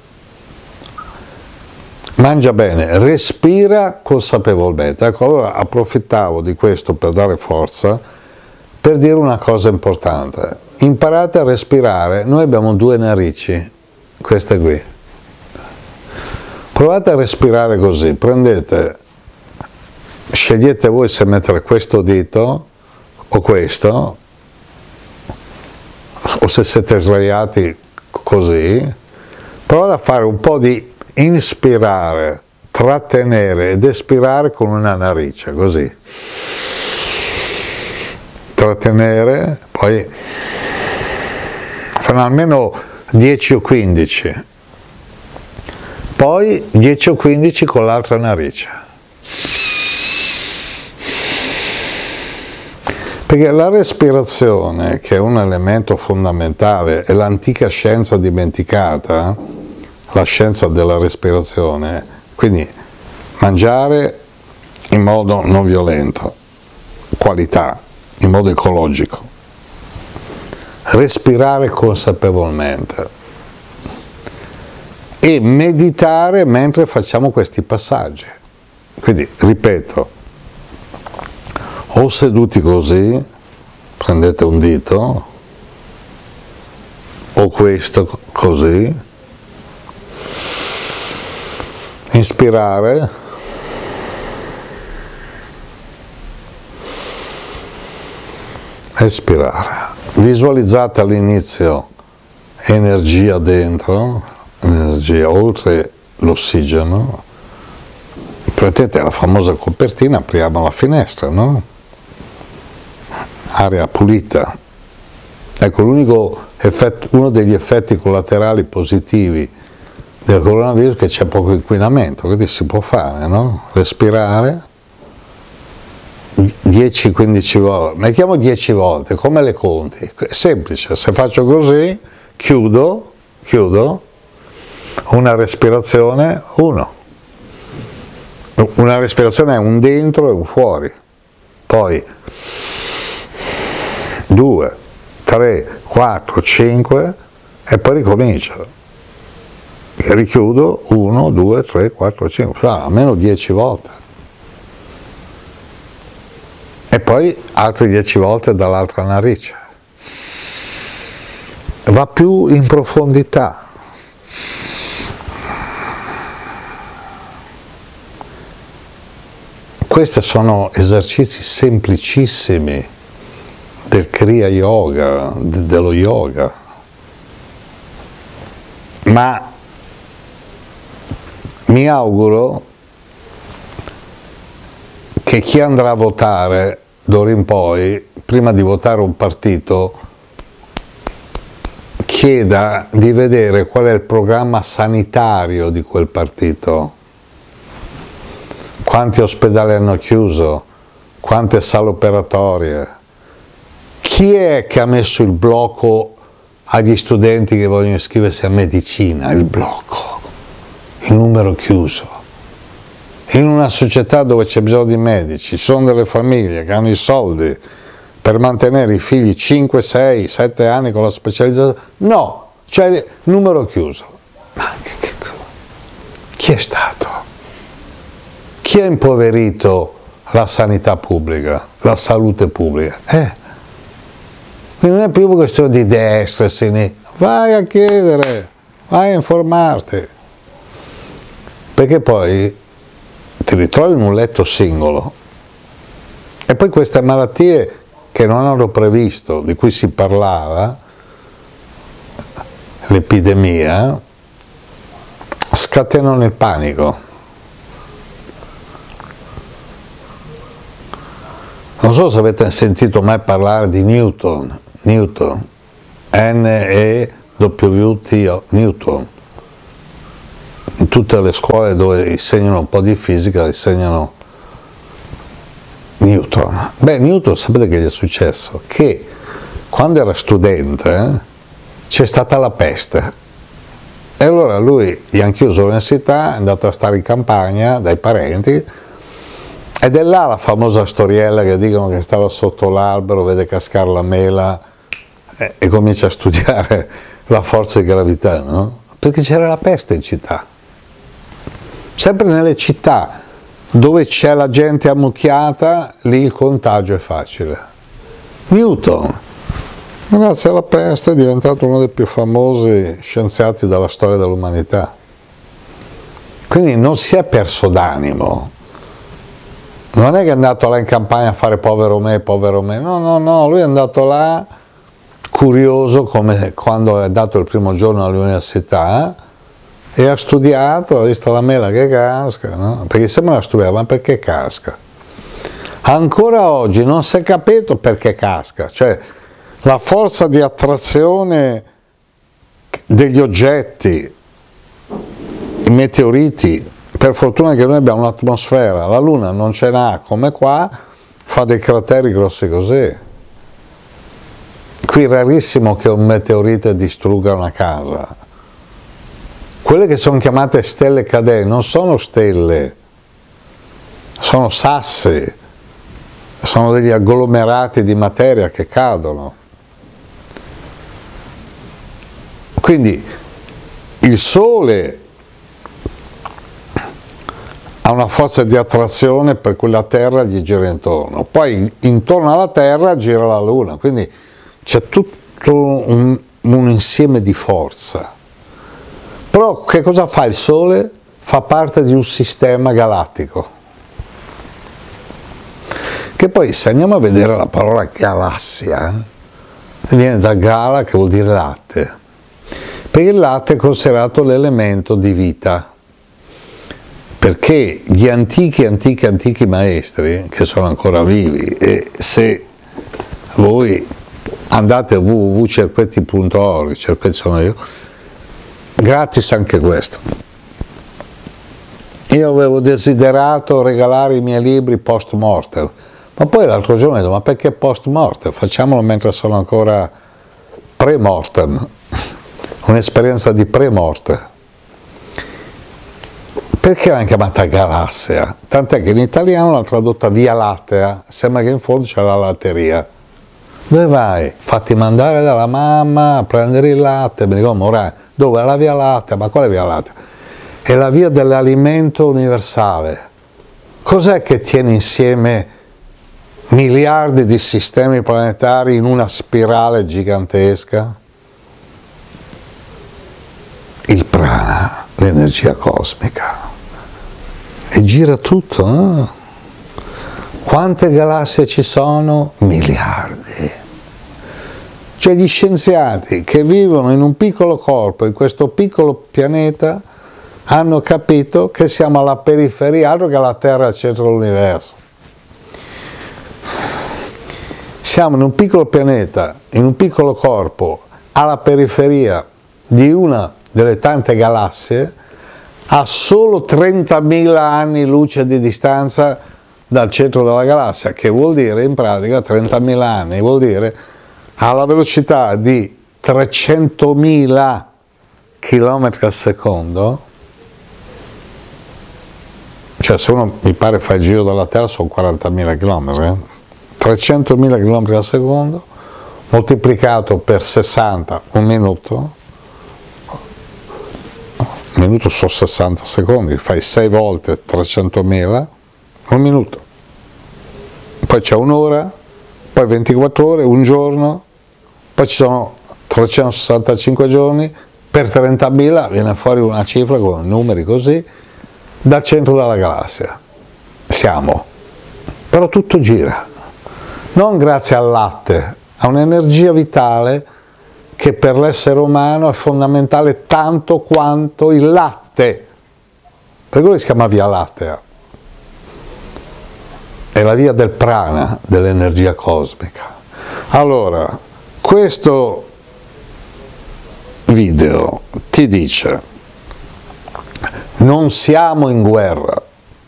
Mangia bene, respira consapevolmente. Ecco, allora approfittavo di questo per dare forza, per dire una cosa importante. Imparate a respirare, noi abbiamo due narici, queste qui. Provate a respirare così, prendete, scegliete voi se mettere questo dito o questo, o se siete sdraiati così, provate a fare un po' di inspirare trattenere ed espirare con una narice, così. Trattenere, poi fanno almeno dieci o quindici, poi dieci o quindici con l'altra narice. Perché la respirazione, che è un elemento fondamentale, è l'antica scienza dimenticata, la scienza della respirazione, quindi mangiare in modo non violento, qualità, in modo ecologico, respirare consapevolmente e meditare mentre facciamo questi passaggi. Quindi, ripeto, o seduti così, prendete un dito, o questo così, inspirare, espirare. Visualizzate all'inizio energia dentro, energia oltre l'ossigeno. Prendete la famosa copertina, apriamo la finestra, no? Aria pulita. Ecco, l'unico effetto, uno degli effetti collaterali positivi del coronavirus è che c'è poco inquinamento, quindi si può fare, no? Respirare dieci quindici volte, mettiamo dieci volte, come le conti? È semplice, se faccio così, chiudo, chiudo, una respirazione, uno. Una respirazione è un dentro e un fuori, poi due, tre, quattro, cinque e poi ricomincio. Richiudo uno, due, tre, quattro, cinque, ah, almeno dieci volte. E poi altre dieci volte dall'altra narice. Va più in profondità. Questi sono esercizi semplicissimi del Kriya Yoga, dello yoga, ma mi auguro che chi andrà a votare d'ora in poi, prima di votare un partito, chieda di vedere qual è il programma sanitario di quel partito. Quanti ospedali hanno chiuso, quante sale operatorie, chi è che ha messo il blocco agli studenti che vogliono iscriversi a medicina, il blocco, il numero chiuso. In una società dove c'è bisogno di medici, ci sono delle famiglie che hanno i soldi per mantenere i figli cinque, sei, sette anni con la specializzazione, no, c'è il numero chiuso. Ma chi è stato? Chi ha impoverito la sanità pubblica, la salute pubblica? Eh, quindi non è più questione di destra e sinistra, vai a chiedere, vai a informarti, perché poi ti ritrovi in un letto singolo e poi queste malattie che non hanno previsto, di cui si parlava, l'epidemia, scatenano il panico. Non so se avete sentito mai parlare di Newton, Newton, N E W T O, Newton. In tutte le scuole dove insegnano un po' di fisica, insegnano Newton. Beh, Newton, sapete che gli è successo? Che quando era studente eh, c'è stata la peste. E allora lui gli hanno chiuso l'università, è andato a stare in campagna dai parenti, ed è là la famosa storiella che dicono che stava sotto l'albero, vede cascare la mela e, e comincia a studiare la forza di gravità, no? Perché c'era la peste in città. Sempre nelle città dove c'è la gente ammucchiata, lì il contagio è facile. Newton, grazie alla peste, è diventato uno dei più famosi scienziati della storia dell'umanità. Quindi non si è perso d'animo. Non è che è andato là in campagna a fare povero me, povero me, no, no, no, lui è andato là curioso come quando è andato il primo giorno all'università e ha studiato, ha visto la mela che casca, no? Perché sembra studiare, ma perché casca? Ancora oggi non si è capito perché casca, cioè la forza di attrazione degli oggetti, i meteoriti, per fortuna che noi abbiamo un'atmosfera, la Luna non ce n'ha come qua, fa dei crateri grossi così. Qui è rarissimo che un meteorite distrugga una casa. Quelle che sono chiamate stelle cadenti non sono stelle, sono sassi, sono degli agglomerati di materia che cadono. Quindi il Sole ha una forza di attrazione per cui la Terra gli gira intorno, poi intorno alla Terra gira la Luna, quindi c'è tutto un, un insieme di forza. Però che cosa fa il Sole? Fa parte di un sistema galattico. Che poi, se andiamo a vedere la parola galassia, eh, viene da gala, che vuol dire latte, perché il latte è considerato l'elemento di vita. Perché gli antichi, antichi, antichi maestri, che sono ancora vivi, e se voi andate a w w w punto cerquetti punto org, cerquetti sono io, gratis anche questo. Io avevo desiderato regalare i miei libri post mortem, ma poi l'altro giorno ho detto, ma perché post mortem? Facciamolo mentre sono ancora pre mortem, un'esperienza di pre morte. Perché l'hanno chiamata galassia? Tant'è che in italiano l'hanno tradotta via lattea, sembra che in fondo c'è la latteria. Dove vai? Fatti mandare dalla mamma a prendere il latte, mi dico, Morale, dove? È la via lattea, ma quale via lattea? È la via dell'alimento universale. Cos'è che tiene insieme miliardi di sistemi planetari in una spirale gigantesca? Il prana, l'energia cosmica. E gira tutto, eh? Quante galassie ci sono? Miliardi. Cioè gli scienziati che vivono in un piccolo corpo, in questo piccolo pianeta, hanno capito che siamo alla periferia, altro che la Terra al centro dell'universo. Siamo in un piccolo pianeta, in un piccolo corpo, alla periferia di una delle tante galassie, a solo trentamila anni luce di distanza dal centro della galassia, che vuol dire in pratica trentamila anni, vuol dire alla velocità di trecentomila chilometri al secondo, cioè se uno mi pare fa il giro della Terra sono quarantamila chilometri, eh? trecentomila chilometri al secondo moltiplicato per sessanta, un minuto, un minuto sono sessanta secondi, fai sei volte trecentomila, un minuto, poi c'è un'ora, poi ventiquattro ore, un giorno, poi ci sono trecentosessantacinque giorni, per trentamila viene fuori una cifra con numeri così, dal centro della galassia siamo, però tutto gira, non grazie al latte, a un'energia vitale che per l'essere umano è fondamentale tanto quanto il latte, per quello si chiama via lattea, è la via del prana, dell'energia cosmica. Allora, questo video ti dice: non siamo in guerra,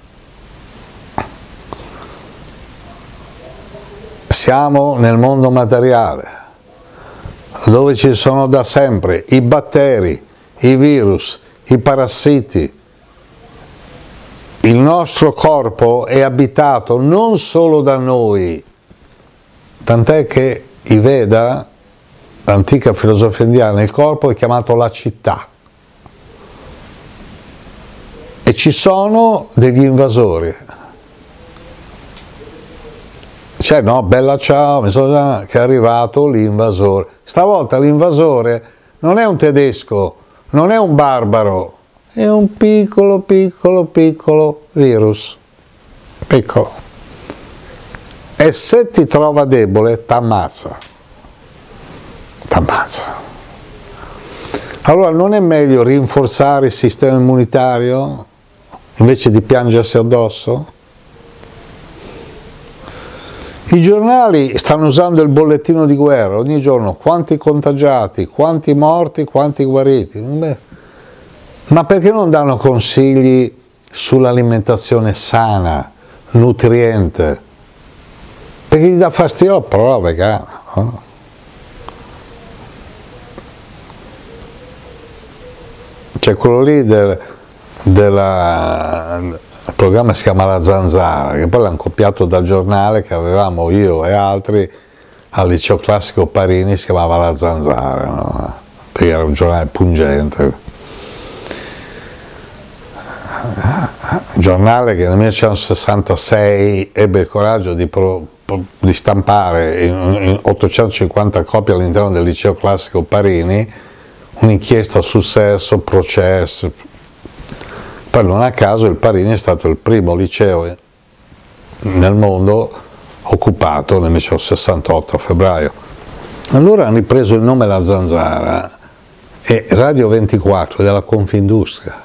siamo nel mondo materiale, dove ci sono da sempre i batteri, i virus, i parassiti. Il nostro corpo è abitato non solo da noi, tant'è che i Veda, l'antica filosofia indiana, il corpo è chiamato la città. E ci sono degli invasori. Cioè, no, bella ciao, mi sono che è arrivato l'invasore. Stavolta l'invasore non è un tedesco, non è un barbaro, è un piccolo, piccolo, piccolo virus. Piccolo. E se ti trova debole, t'ammazza. T'ammazza. Allora non è meglio rinforzare il sistema immunitario invece di piangersi addosso? I giornali stanno usando il bollettino di guerra ogni giorno, quanti contagiati, quanti morti, quanti guariti. Beh, ma perché non danno consigli sull'alimentazione sana, nutriente? Perché gli dà fastidio la parola vegana, no? C'è quello lì del, della, il programma si chiama La Zanzara, che poi l'hanno copiato dal giornale che avevamo io e altri al liceo classico Parini, si chiamava La Zanzara, no? Perché era un giornale pungente. Un giornale che nel millenovecentosessantasei ebbe il coraggio di, pro, di stampare in, in ottocentocinquanta copie all'interno del liceo classico Parini un'inchiesta sul sesso, processo. Poi non a caso il Parini è stato il primo liceo nel mondo occupato nel millenovecentosessantotto a febbraio. Allora hanno ripreso il nome La Zanzara e Radio ventiquattro della Confindustria.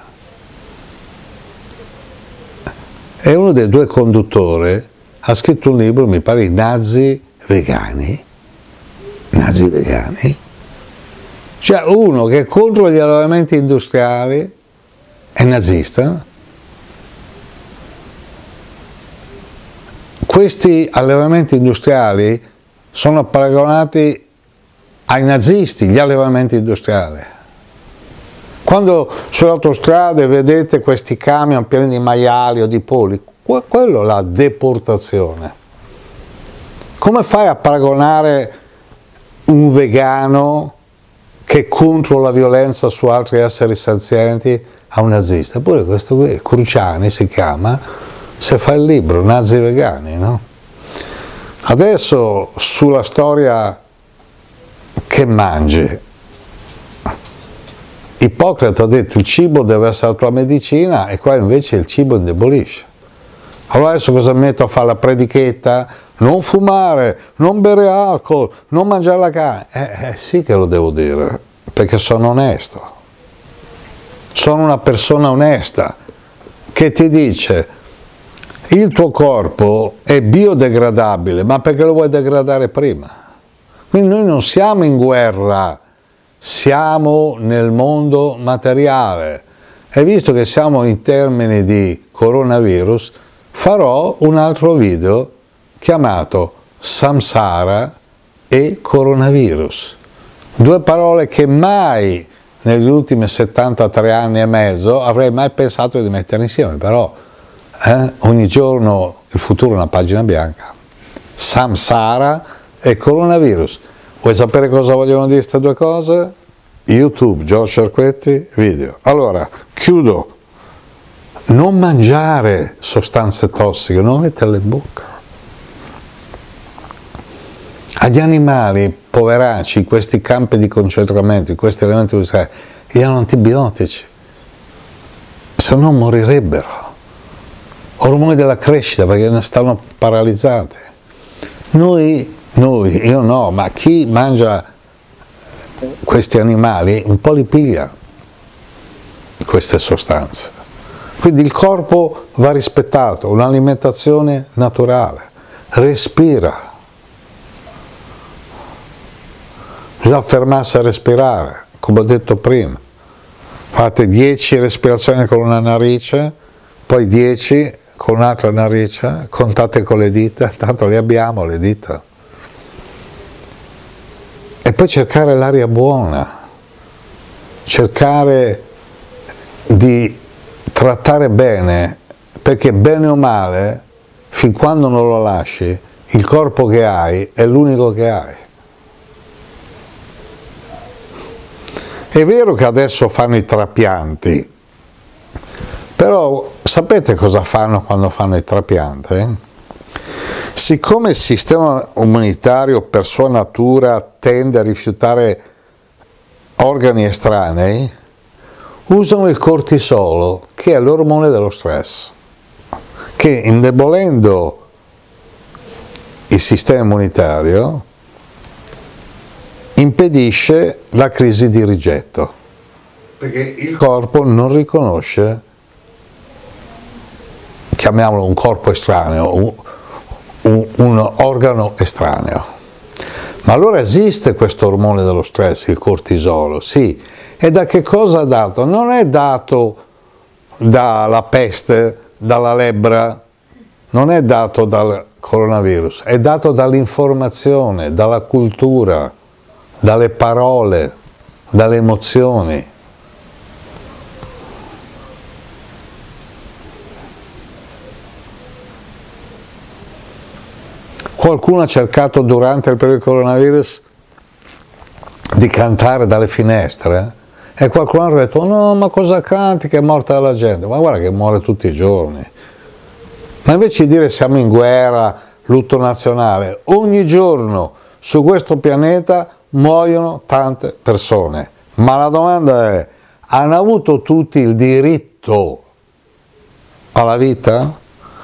E uno dei due conduttori ha scritto un libro, mi pare, I nazi vegani. Nazi vegani? Cioè uno che è contro gli allevamenti industriali è nazista. Questi allevamenti industriali sono paragonati ai nazisti, gli allevamenti industriali. Quando sulle autostrade vedete questi camion pieni di maiali o di polli, quello è la deportazione. Come fai a paragonare un vegano che è contro la violenza su altri esseri senzienti a un nazista? Eppure questo qui, Cruciani si chiama, se fa il libro, Nazi vegani, no? Adesso sulla storia che mangi, Ippocrate ha detto il cibo deve essere la tua medicina e qua invece il cibo indebolisce. Allora adesso cosa metto a fare la predichetta? Non fumare, non bere alcol, non mangiare la carne. Eh, eh sì che lo devo dire, perché sono onesto. Sono una persona onesta che ti dice il tuo corpo è biodegradabile, ma perché lo vuoi degradare prima? Quindi noi non siamo in guerra, siamo nel mondo materiale. E visto che siamo in termini di coronavirus, farò un altro video chiamato Samsara e coronavirus. Due parole che mai negli ultimi settantatré anni e mezzo avrei mai pensato di mettere insieme, però eh, ogni giorno il futuro è una pagina bianca. Samsara e coronavirus. Vuoi sapere cosa vogliono dire queste due cose? YouTube, Giorgio Cerquetti, video. Allora, chiudo. Non mangiare sostanze tossiche, non metterle in bocca. Agli animali, poveracci, in questi campi di concentramento, in questi elementi industriali, gli hanno antibiotici, se no morirebbero. Ormoni della crescita, perché ne stanno paralizzati. Noi, noi, io no, ma chi mangia questi animali un po' li piglia queste sostanze. Quindi il corpo va rispettato, un'alimentazione naturale, respira. Bisogna fermarsi a respirare, come ho detto prima. Fate dieci respirazioni con una narice, poi dieci con un'altra narice, contate con le dita, tanto le abbiamo le dita. E poi cercare l'aria buona, cercare di trattare bene, perché bene o male, fin quando non lo lasci, il corpo che hai è l'unico che hai. È vero che adesso fanno i trapianti, però sapete cosa fanno quando fanno i trapianti? Siccome il sistema immunitario per sua natura tende a rifiutare organi estranei, usano il cortisolo, che è l'ormone dello stress, che indebolendo il sistema immunitario impedisce la crisi di rigetto. perché il corpo non riconosce, chiamiamolo un corpo estraneo, un, un, un organo estraneo. Ma allora esiste questo ormone dello stress, il cortisolo, sì. E da che cosa è dato? Non è dato dalla peste, dalla lebbra, non è dato dal coronavirus, è dato dall'informazione, dalla cultura, dalle parole, dalle emozioni. Qualcuno ha cercato durante il periodo del coronavirus di cantare dalle finestre e qualcuno ha detto no, ma cosa canti che è morta la gente? Ma guarda che muore tutti i giorni. Ma invece di dire siamo in guerra, lutto nazionale, ogni giorno su questo pianeta muoiono tante persone. Ma la domanda è, hanno avuto tutti il diritto alla vita?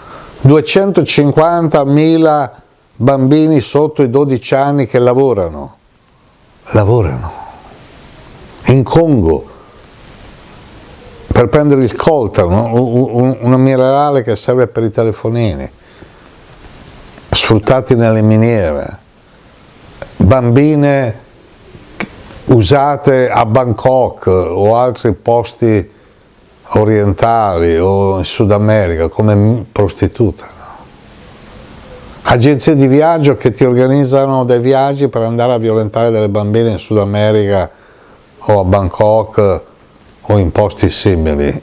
duecentocinquantamila bambini sotto i dodici anni che lavorano, lavorano in Congo per prendere il coltan, no? un, un minerale che serve per i telefonini, sfruttati nelle miniere, bambine usate a Bangkok o altri posti orientali o in Sud America come prostitute, no? Agenzie di viaggio che ti organizzano dei viaggi per andare a violentare delle bambine in Sud America o a Bangkok o in posti simili.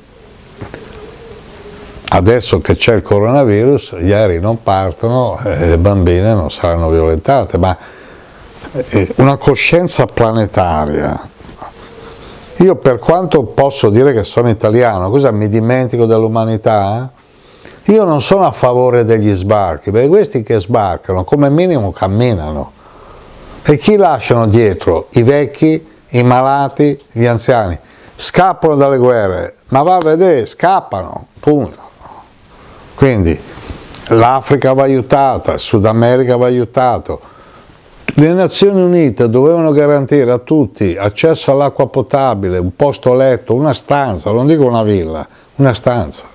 Adesso che c'è il coronavirus, gli aerei non partono e le bambine non saranno violentate, ma una coscienza planetaria. Io, per quanto posso dire che sono italiano, cosa mi dimentico dell'umanità? Io non sono a favore degli sbarchi, perché questi che sbarcano come minimo camminano. E chi lasciano dietro? I vecchi, i malati, gli anziani. Scappano dalle guerre, ma va a vedere, scappano, punto. Quindi l'Africa va aiutata, il Sud America va aiutato. Le Nazioni Unite dovevano garantire a tutti accesso all'acqua potabile, un posto letto, una stanza, non dico una villa, una stanza.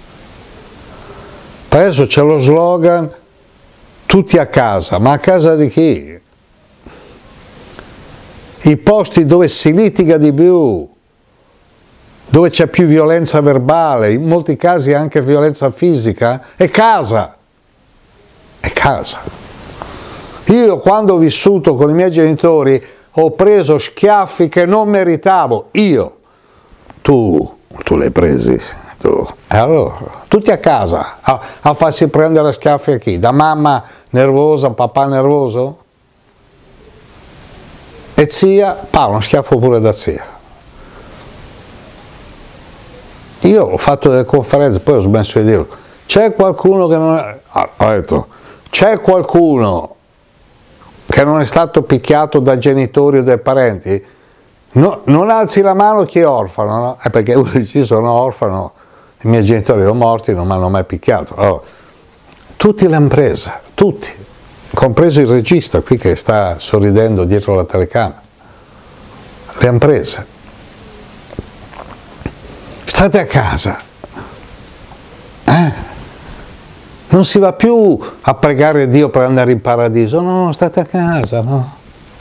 Adesso c'è lo slogan tutti a casa, ma a casa di chi? I posti dove si litiga di più, dove c'è più violenza verbale, in molti casi anche violenza fisica, è casa, è casa. Io quando ho vissuto con i miei genitori ho preso schiaffi che non meritavo, io, tu, tu li hai presi, tu. E allora, tutti a casa, a, a farsi prendere a schiaffi a chi? Da mamma nervosa, papà nervoso? E zia, pa, uno schiaffo pure da zia. Io ho fatto delle conferenze, poi ho smesso di dirlo. C'è qualcuno che non è, ho detto, c'è qualcuno che non è stato picchiato dai genitori o dai parenti? No, non alzi la mano chi è orfano, no? È perché uno dice, io sono orfano, i miei genitori erano morti, non mi hanno mai picchiato. Allora, tutti l'hanno presa, tutti, compreso il regista qui che sta sorridendo dietro la telecamera. Le hanno prese. State a casa. Eh? Non si va più a pregare Dio per andare in paradiso, no, state a casa, no.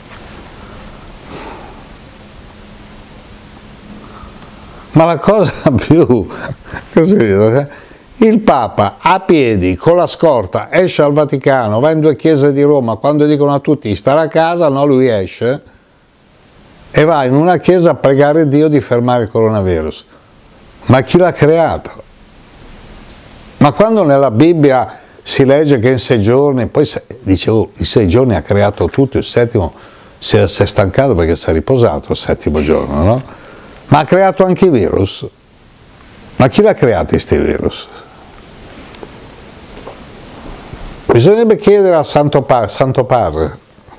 Ma la cosa più, così, il Papa a piedi, con la scorta, esce al Vaticano, va in due chiese di Roma, quando dicono a tutti stare a casa, no, lui esce e va in una chiesa a pregare Dio di fermare il coronavirus. Ma chi l'ha creato? Ma quando nella Bibbia si legge che in sei giorni, poi dicevo, in sei giorni ha creato tutto, il settimo si è, si è stancato perché si è riposato il settimo giorno, no? Ma ha creato anche i virus. Ma chi l'ha creati questi virus? Bisognerebbe chiedere a Santo Padre, Santo Padre.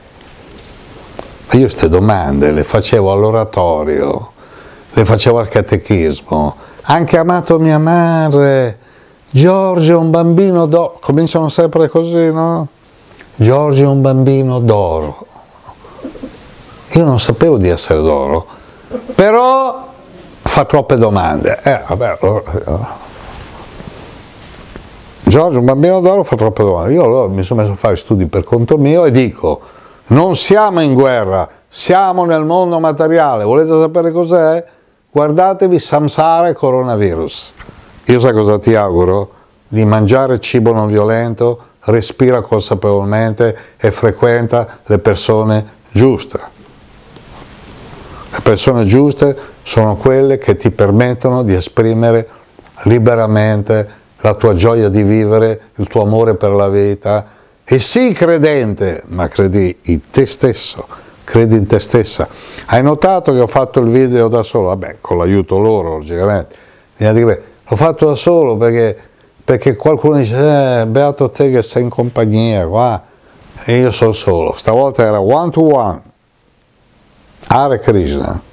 Io queste domande le facevo all'oratorio, le facevo al catechismo, anche amato mia madre, Giorgio è un bambino d'oro, cominciano sempre così, no? Giorgio è un bambino d'oro. Io non sapevo di essere d'oro, però fa troppe domande. Eh, vabbè, allora, Giorgio, un bambino d'oro fa troppe domande. Io allora mi sono messo a fare studi per conto mio e dico, non siamo in guerra, siamo nel mondo materiale. Volete sapere cos'è? Guardatevi Samsara e coronavirus. Io sai cosa ti auguro? Di mangiare cibo non violento, respira consapevolmente e frequenta le persone giuste. Le persone giuste sono quelle che ti permettono di esprimere liberamente la tua gioia di vivere, il tuo amore per la vita. E sii credente, ma credi in te stesso, credi in te stessa. Hai notato che ho fatto il video da solo? Vabbè, con l'aiuto loro, logicamente. L'ho fatto da solo perché, perché qualcuno dice, eh, beato te che sei in compagnia qua, e io sono solo. Stavolta era one to one. Hare Krishna.